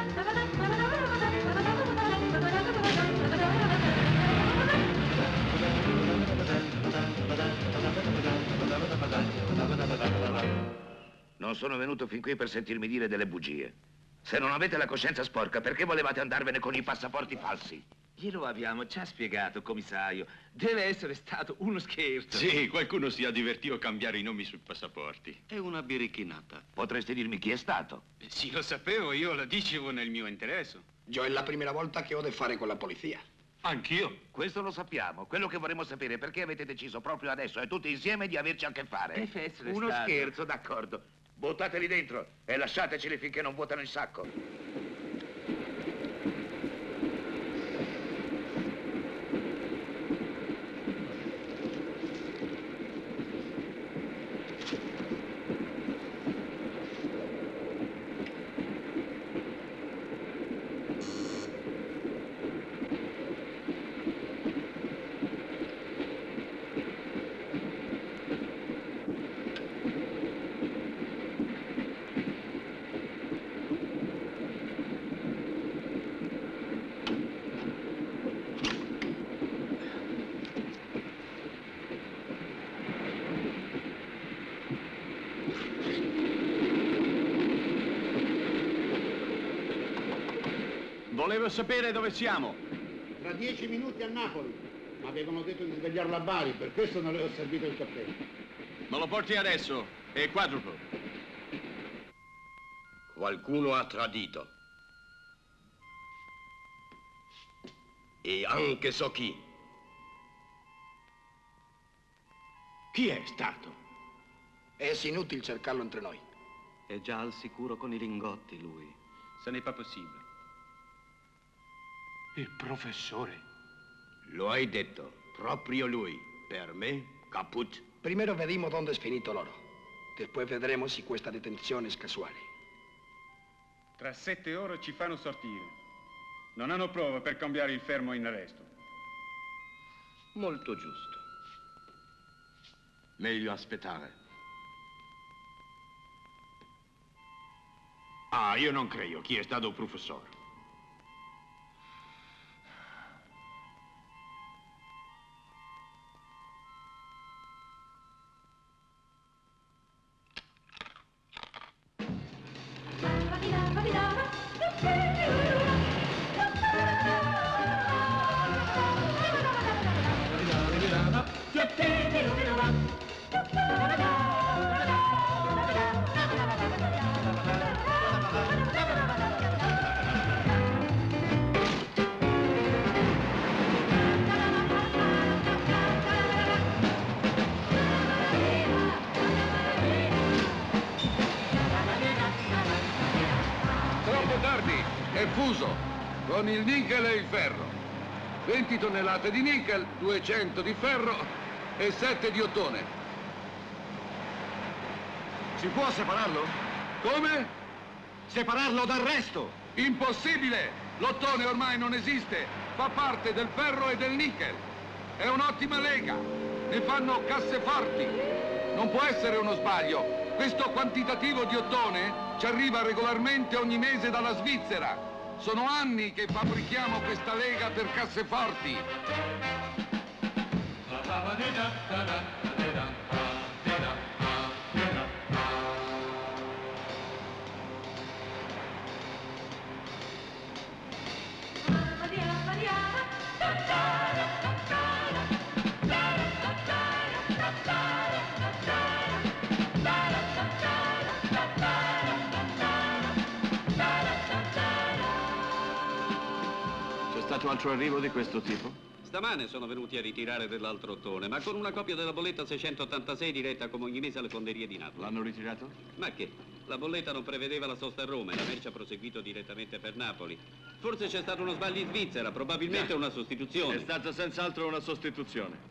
Non sono venuto fin qui per sentirmi dire delle bugie. Se non avete la coscienza sporca, perché volevate andarvene con i passaporti falsi? Glielo abbiamo già spiegato, commissario. Deve essere stato uno scherzo. Sì, qualcuno si è divertito a cambiare i nomi sui passaporti. È una birichinata. Potreste dirmi chi è stato? Sì, lo sapevo, io lo dicevo nel mio interesse. Io è la prima volta che ho da fare con la polizia. Anch'io. Questo lo sappiamo. Quello che vorremmo sapere è perché avete deciso proprio adesso e tutti insieme di averci a che fare. Deve essere uno stato. scherzo, d'accordo. Buttateli dentro e lasciateceli finché non vuotano il sacco. Volevo sapere dove siamo. Tra 10 minuti a Napoli. Ma avevano detto di svegliarla a Bari, per questo non le ho servito il caffè. Me lo porti adesso, e quadruplo. Qualcuno ha tradito. E anche so chi. Chi è stato? È inutile cercarlo entre noi. È già al sicuro con i lingotti, lui. Ce n'est pas possible. Il professore. Lo hai detto, proprio lui. Per me, caput. Primero vedremo dove è finito l'oro. Después vedremo se questa detenzione è casuale. Tra 7 ore ci fanno sortire. Non hanno prove per cambiare il fermo in arresto. Molto giusto. Meglio aspettare. Ah, io non credo. Chi è stato il professore? Troppo tardi, è fuso, con il nickel e il ferro. 20 tonnellate di nickel, 200 di ferro e 7 di ottone. Si può separarlo? Come? Separarlo dal resto! Impossibile! L'ottone ormai non esiste, fa parte del ferro e del nickel. È un'ottima lega, ne fanno casseforti. Non può essere uno sbaglio. Questo quantitativo di ottone ci arriva regolarmente ogni mese dalla Svizzera. Sono anni che fabbrichiamo questa lega per casseforti. C'è stato altro arrivo di questo tipo? Stamane sono venuti a ritirare dell'altro ottone, ma con una copia della bolletta 686 diretta come ogni mese alle fonderie di Napoli. L'hanno ritirato? Ma che? La bolletta non prevedeva la sosta a Roma e la merce ha proseguito direttamente per Napoli. Forse c'è stato uno sbaglio in Svizzera, probabilmente una sostituzione. È stata senz'altro una sostituzione.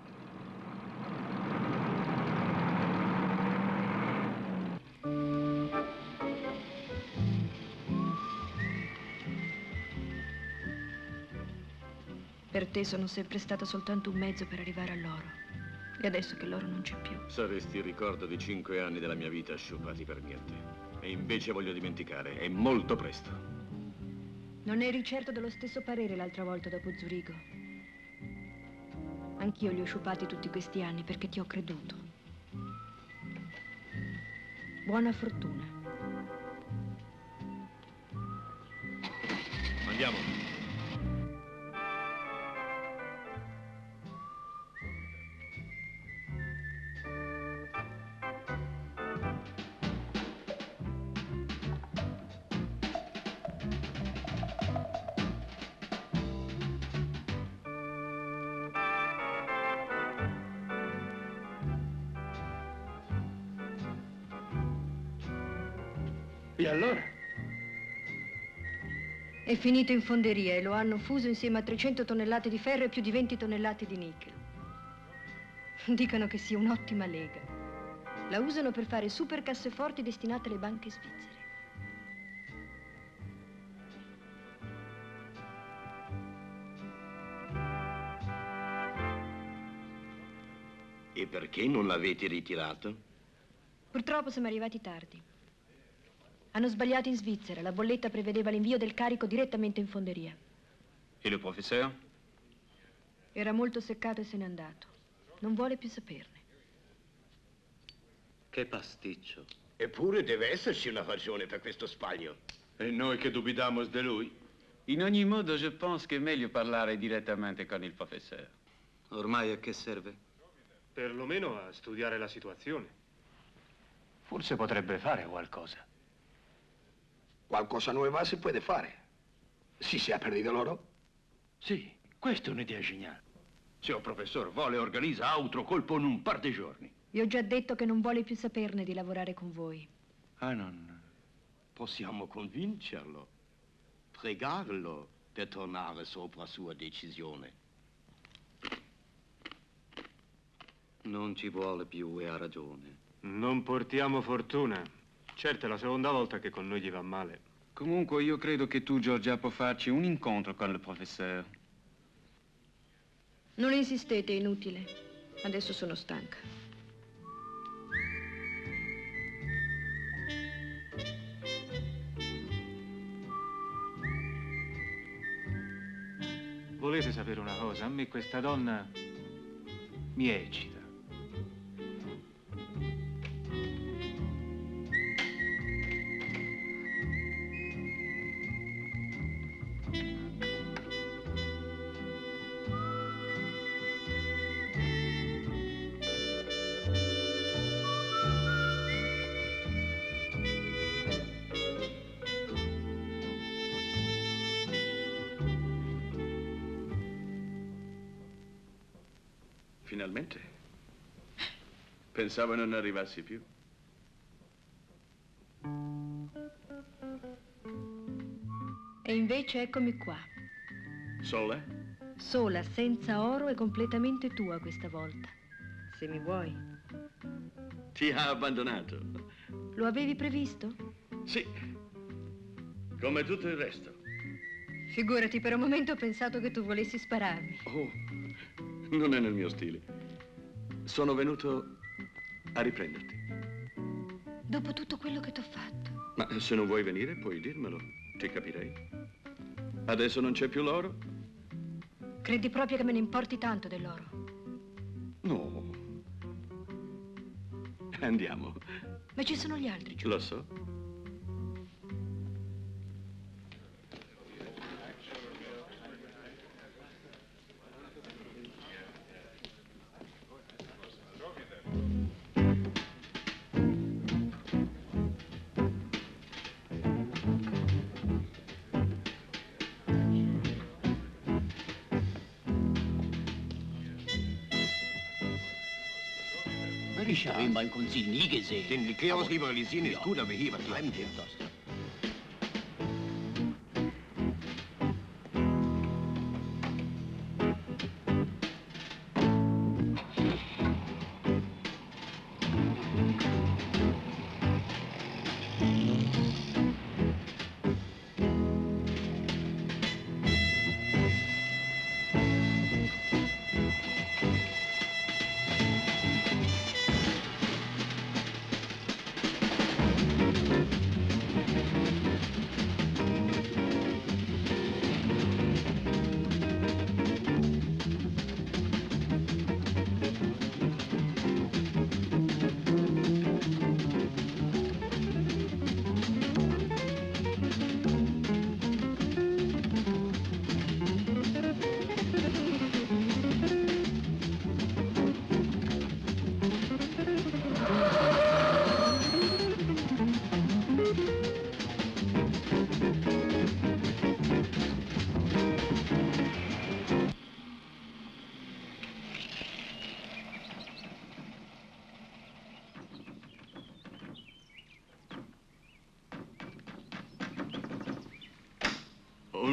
Per te sono sempre stato soltanto un mezzo per arrivare all'oro. E adesso che l'oro non c'è più. Saresti il ricordo di 5 anni della mia vita sciupati per niente. E invece voglio dimenticare, e molto presto. Non eri certo dello stesso parere l'altra volta dopo Zurigo. Anch'io li ho sciupati tutti questi anni perché ti ho creduto. Buona fortuna. Andiamo. E allora? È finito in fonderia e lo hanno fuso insieme a 300 tonnellate di ferro e più di 20 tonnellate di nickel. Dicono che sia un'ottima lega. La usano per fare super casseforti destinate alle banche svizzere. E perché non l'avete ritirato? Purtroppo siamo arrivati tardi. Hanno sbagliato in Svizzera. La bolletta prevedeva l'invio del carico direttamente in fonderia. E il professore? Era molto seccato e se n'è andato. Non vuole più saperne. Che pasticcio. Eppure deve esserci una ragione per questo sbaglio. E noi che dubitiamo di lui? In ogni modo, je pense che è meglio parlare direttamente con il professore. Ormai a che serve? Perlomeno a studiare la situazione. Forse potrebbe fare qualcosa. Qualcosa nuova si può fare. Si sia perdido l'oro? Sì, questa è un'idea geniale. Se il professor vuole, organizza altro colpo in un par di giorni. Vi ho già detto che non vuole più saperne di lavorare con voi. Ah, non. Possiamo convincerlo, pregarlo per tornare sopra sua decisione. Non ci vuole più e ha ragione. Non portiamo fortuna. Certo, è la seconda volta che con noi gli va male. Comunque io credo che tu, Giorgia, può farci un incontro con il professore. Non insistete, è inutile. Adesso sono stanca. Volete sapere una cosa? A me questa donna mi eccita. Finalmente. Pensavo non arrivassi più. E invece eccomi qua. Sola? Sola, senza oro e completamente tua questa volta. Se mi vuoi. Ti ha abbandonato. Lo avevi previsto? Sì. Come tutto il resto. Figurati, per un momento ho pensato che tu volessi spararmi. Oh, non è nel mio stile. Sono venuto a riprenderti. Dopo tutto quello che t'ho fatto. Ma se non vuoi venire, puoi dirmelo. Ti capirei. Adesso non c'è più l'oro? Credi proprio che me ne importi tanto dell'oro? No. Andiamo. Ma ci sono gli altri giù. Lo so. Ich habe ihn beim Konzil nie gesehen. Den Likörus liberalisieren ist gut, aber hier übertreiben wir.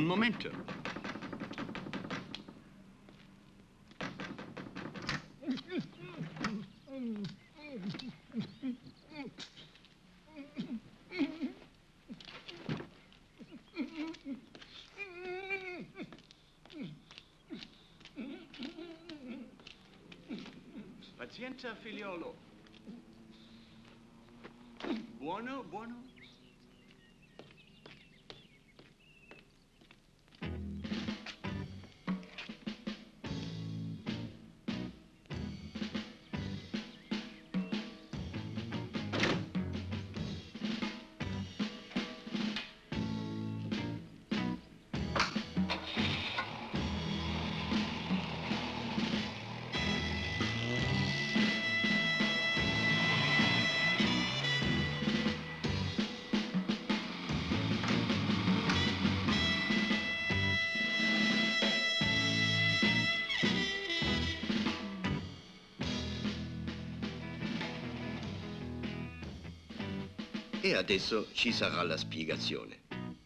Un momento. Pazienza, figliolo. Buono, buono. E adesso ci sarà la spiegazione.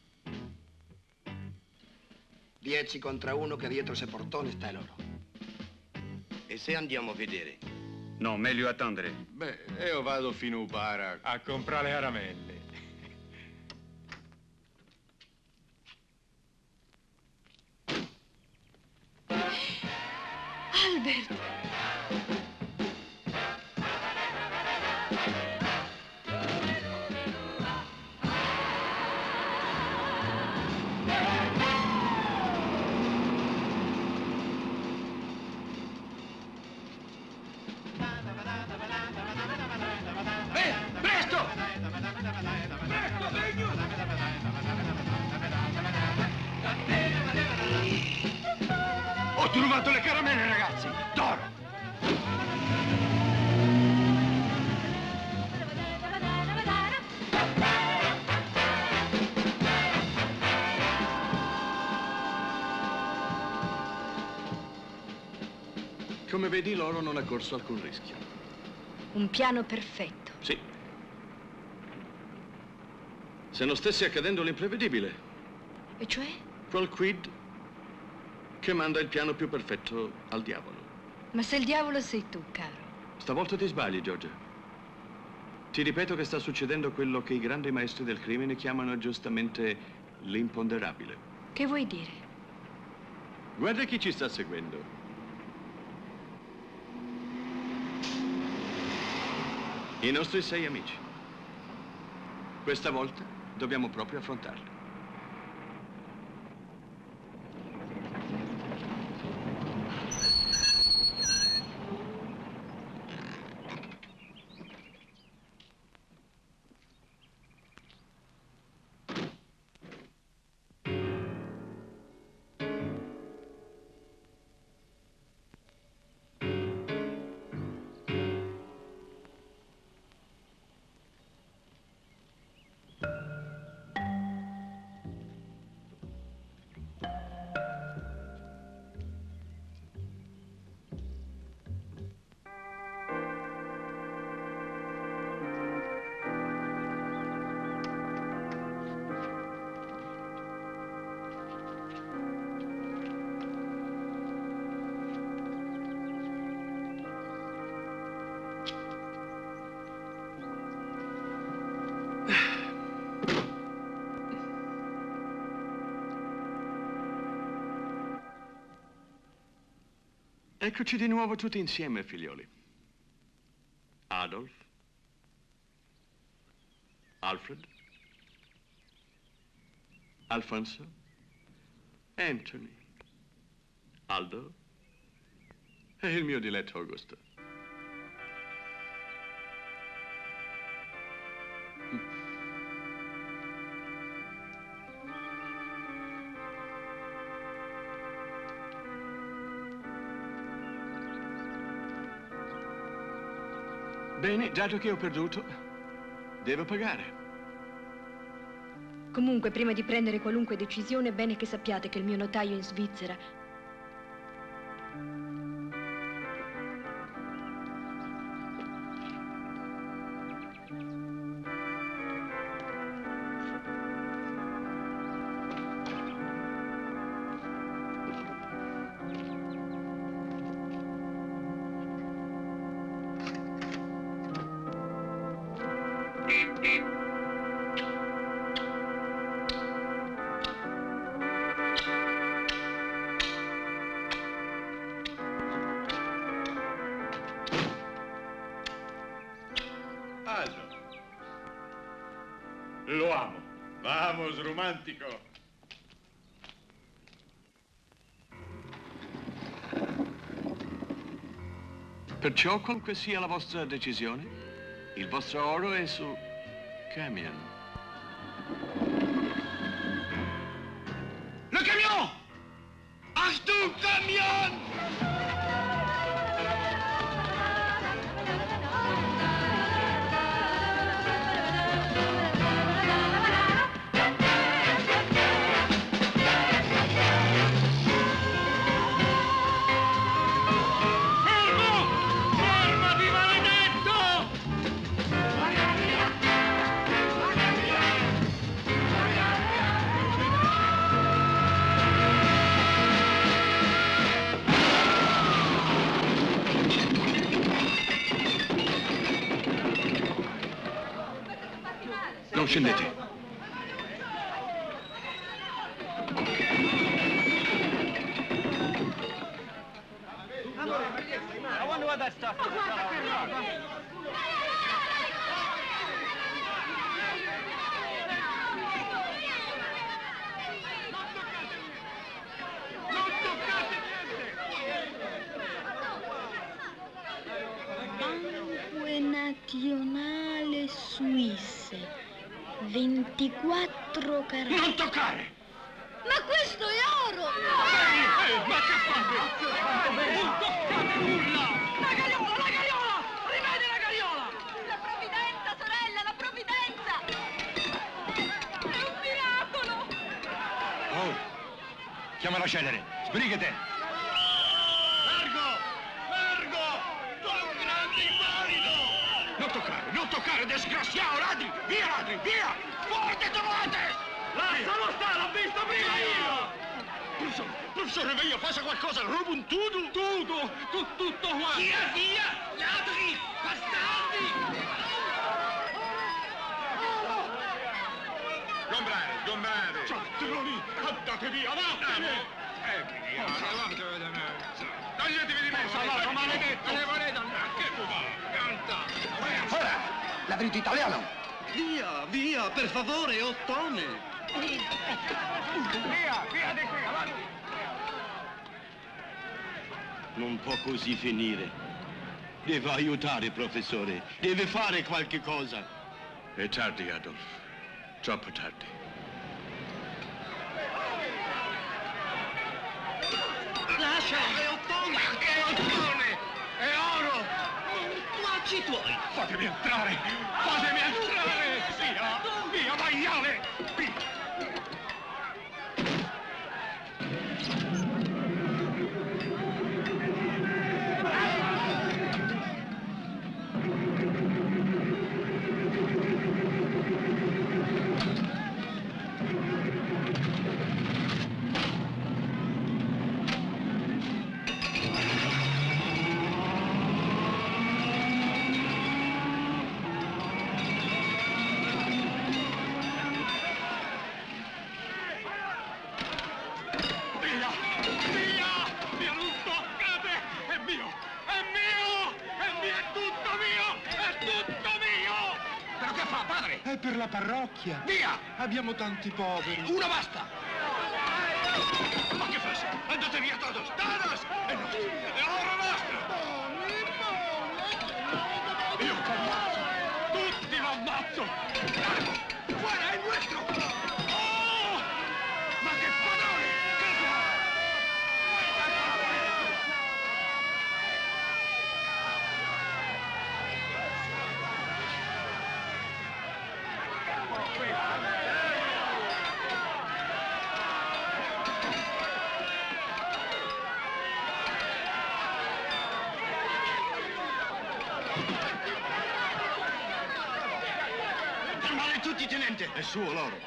10 contro 1 che dietro se portone sta loro. E se andiamo a vedere? No, meglio attendere. Beh, io vado fino a Bara a comprare le caramelle. Albert! Ho trovato le caramelle, ragazzi! D'oro! Come vedi, l'oro non ha corso alcun rischio. Un piano perfetto. Sì. Se non stesse accadendo l'imprevedibile. E cioè? Quel quid che manda il piano più perfetto al diavolo. Ma se il diavolo sei tu, caro. Stavolta ti sbagli, Giorgia. Ti ripeto che sta succedendo quello che i grandi maestri del crimine chiamano giustamente l'imponderabile. Che vuoi dire? Guarda chi ci sta seguendo. I nostri 6 amici. Questa volta dobbiamo proprio affrontarli. Eccoci di nuovo tutti insieme, figlioli. Adolf, Alfred, Alfonso, Anthony, Aldo e il mio diletto Augusto. Bene, dato che ho perduto, devo pagare. Comunque, prima di prendere qualunque decisione, è bene che sappiate che il mio notaio in Svizzera Lo amo. Vamos, romantico. Perciò, qualunque sia la vostra decisione, il vostro oro è sul camion. Le camion! Achtung, camion! Non scendete. I wonder what that stuff is. Banque Nazionale Suisse, 24 carati. Non toccare! Ma questo è oro! Ma che fate? Non toccate nulla! La carriola! La carriola! Rivedi la carriola! La provvidenza, sorella, la provvidenza! È un miracolo! Oh, chiama la celere. Sbrighete! Largo! Largo! Sono un grande invalido! Non toccare, disgraziato, ladri! Via, ladri, via! Forte, trovate! Lascialo stare, l'ho visto prima io! Professore, veglio, faccia qualcosa, rubo un tudo! Tutto qua! Via! Ladri! Bastardi! Sgombrare! Ciottroni! Andate via, vattene! Toglietevi di mezzo! Maledetto! Che canta! Ora, ladrito italiano! Via, per favore, ottone! Via di qui, avanti! Non può così finire. Deve aiutare, professore. Deve fare qualche cosa. È tardi, Adolf. Troppo tardi. Lascialo, è ottone! Ma che ottone! È oro! Guacci tuoi! Fatemi entrare! Fatemi entrare! Via, maiale! Via! È per la parrocchia. Via! Abbiamo tanti poveri. Una basta! Ma che fai? Andate via todos! Todos! È nostro! È oro nostro! Io ti ammazzo! Tutti lo ammazzo! Fuori, è nuestro! Oh! Ma che padrone! Fermare tutti, tenente! È suo l'oro.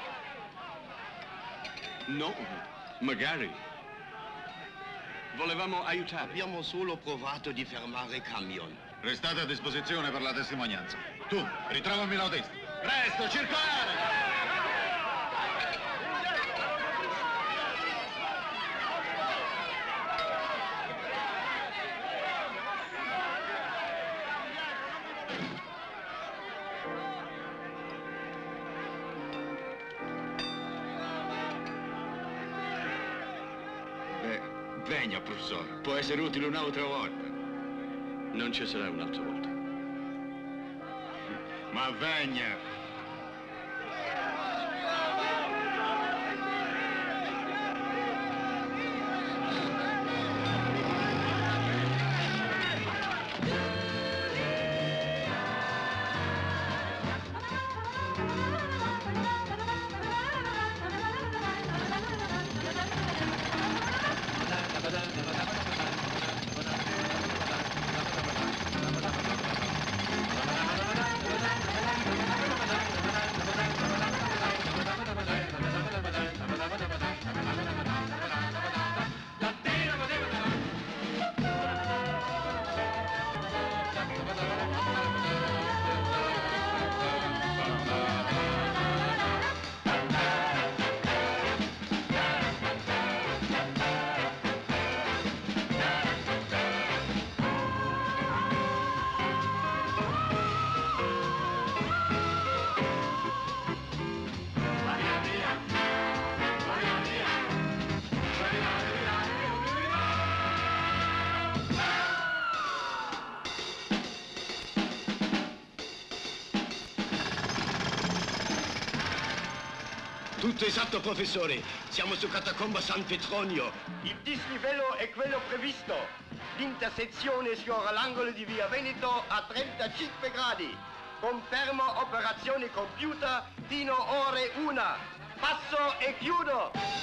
No, magari. Volevamo aiutare. Abbiamo solo provato di fermare il camion. Restate a disposizione per la testimonianza. Tu, ritrovami l'autista. Presto, circolare! Venga, professore, può essere utile un'altra volta. Non ci sarà un'altra volta. Ma venga! Tutto esatto, professore. Siamo su Catacomba San Petronio. Il dislivello è quello previsto. L'intersezione sfiora l'angolo di via Veneto a 35 gradi. Confermo operazione compiuta fino ore 1. Passo e chiudo.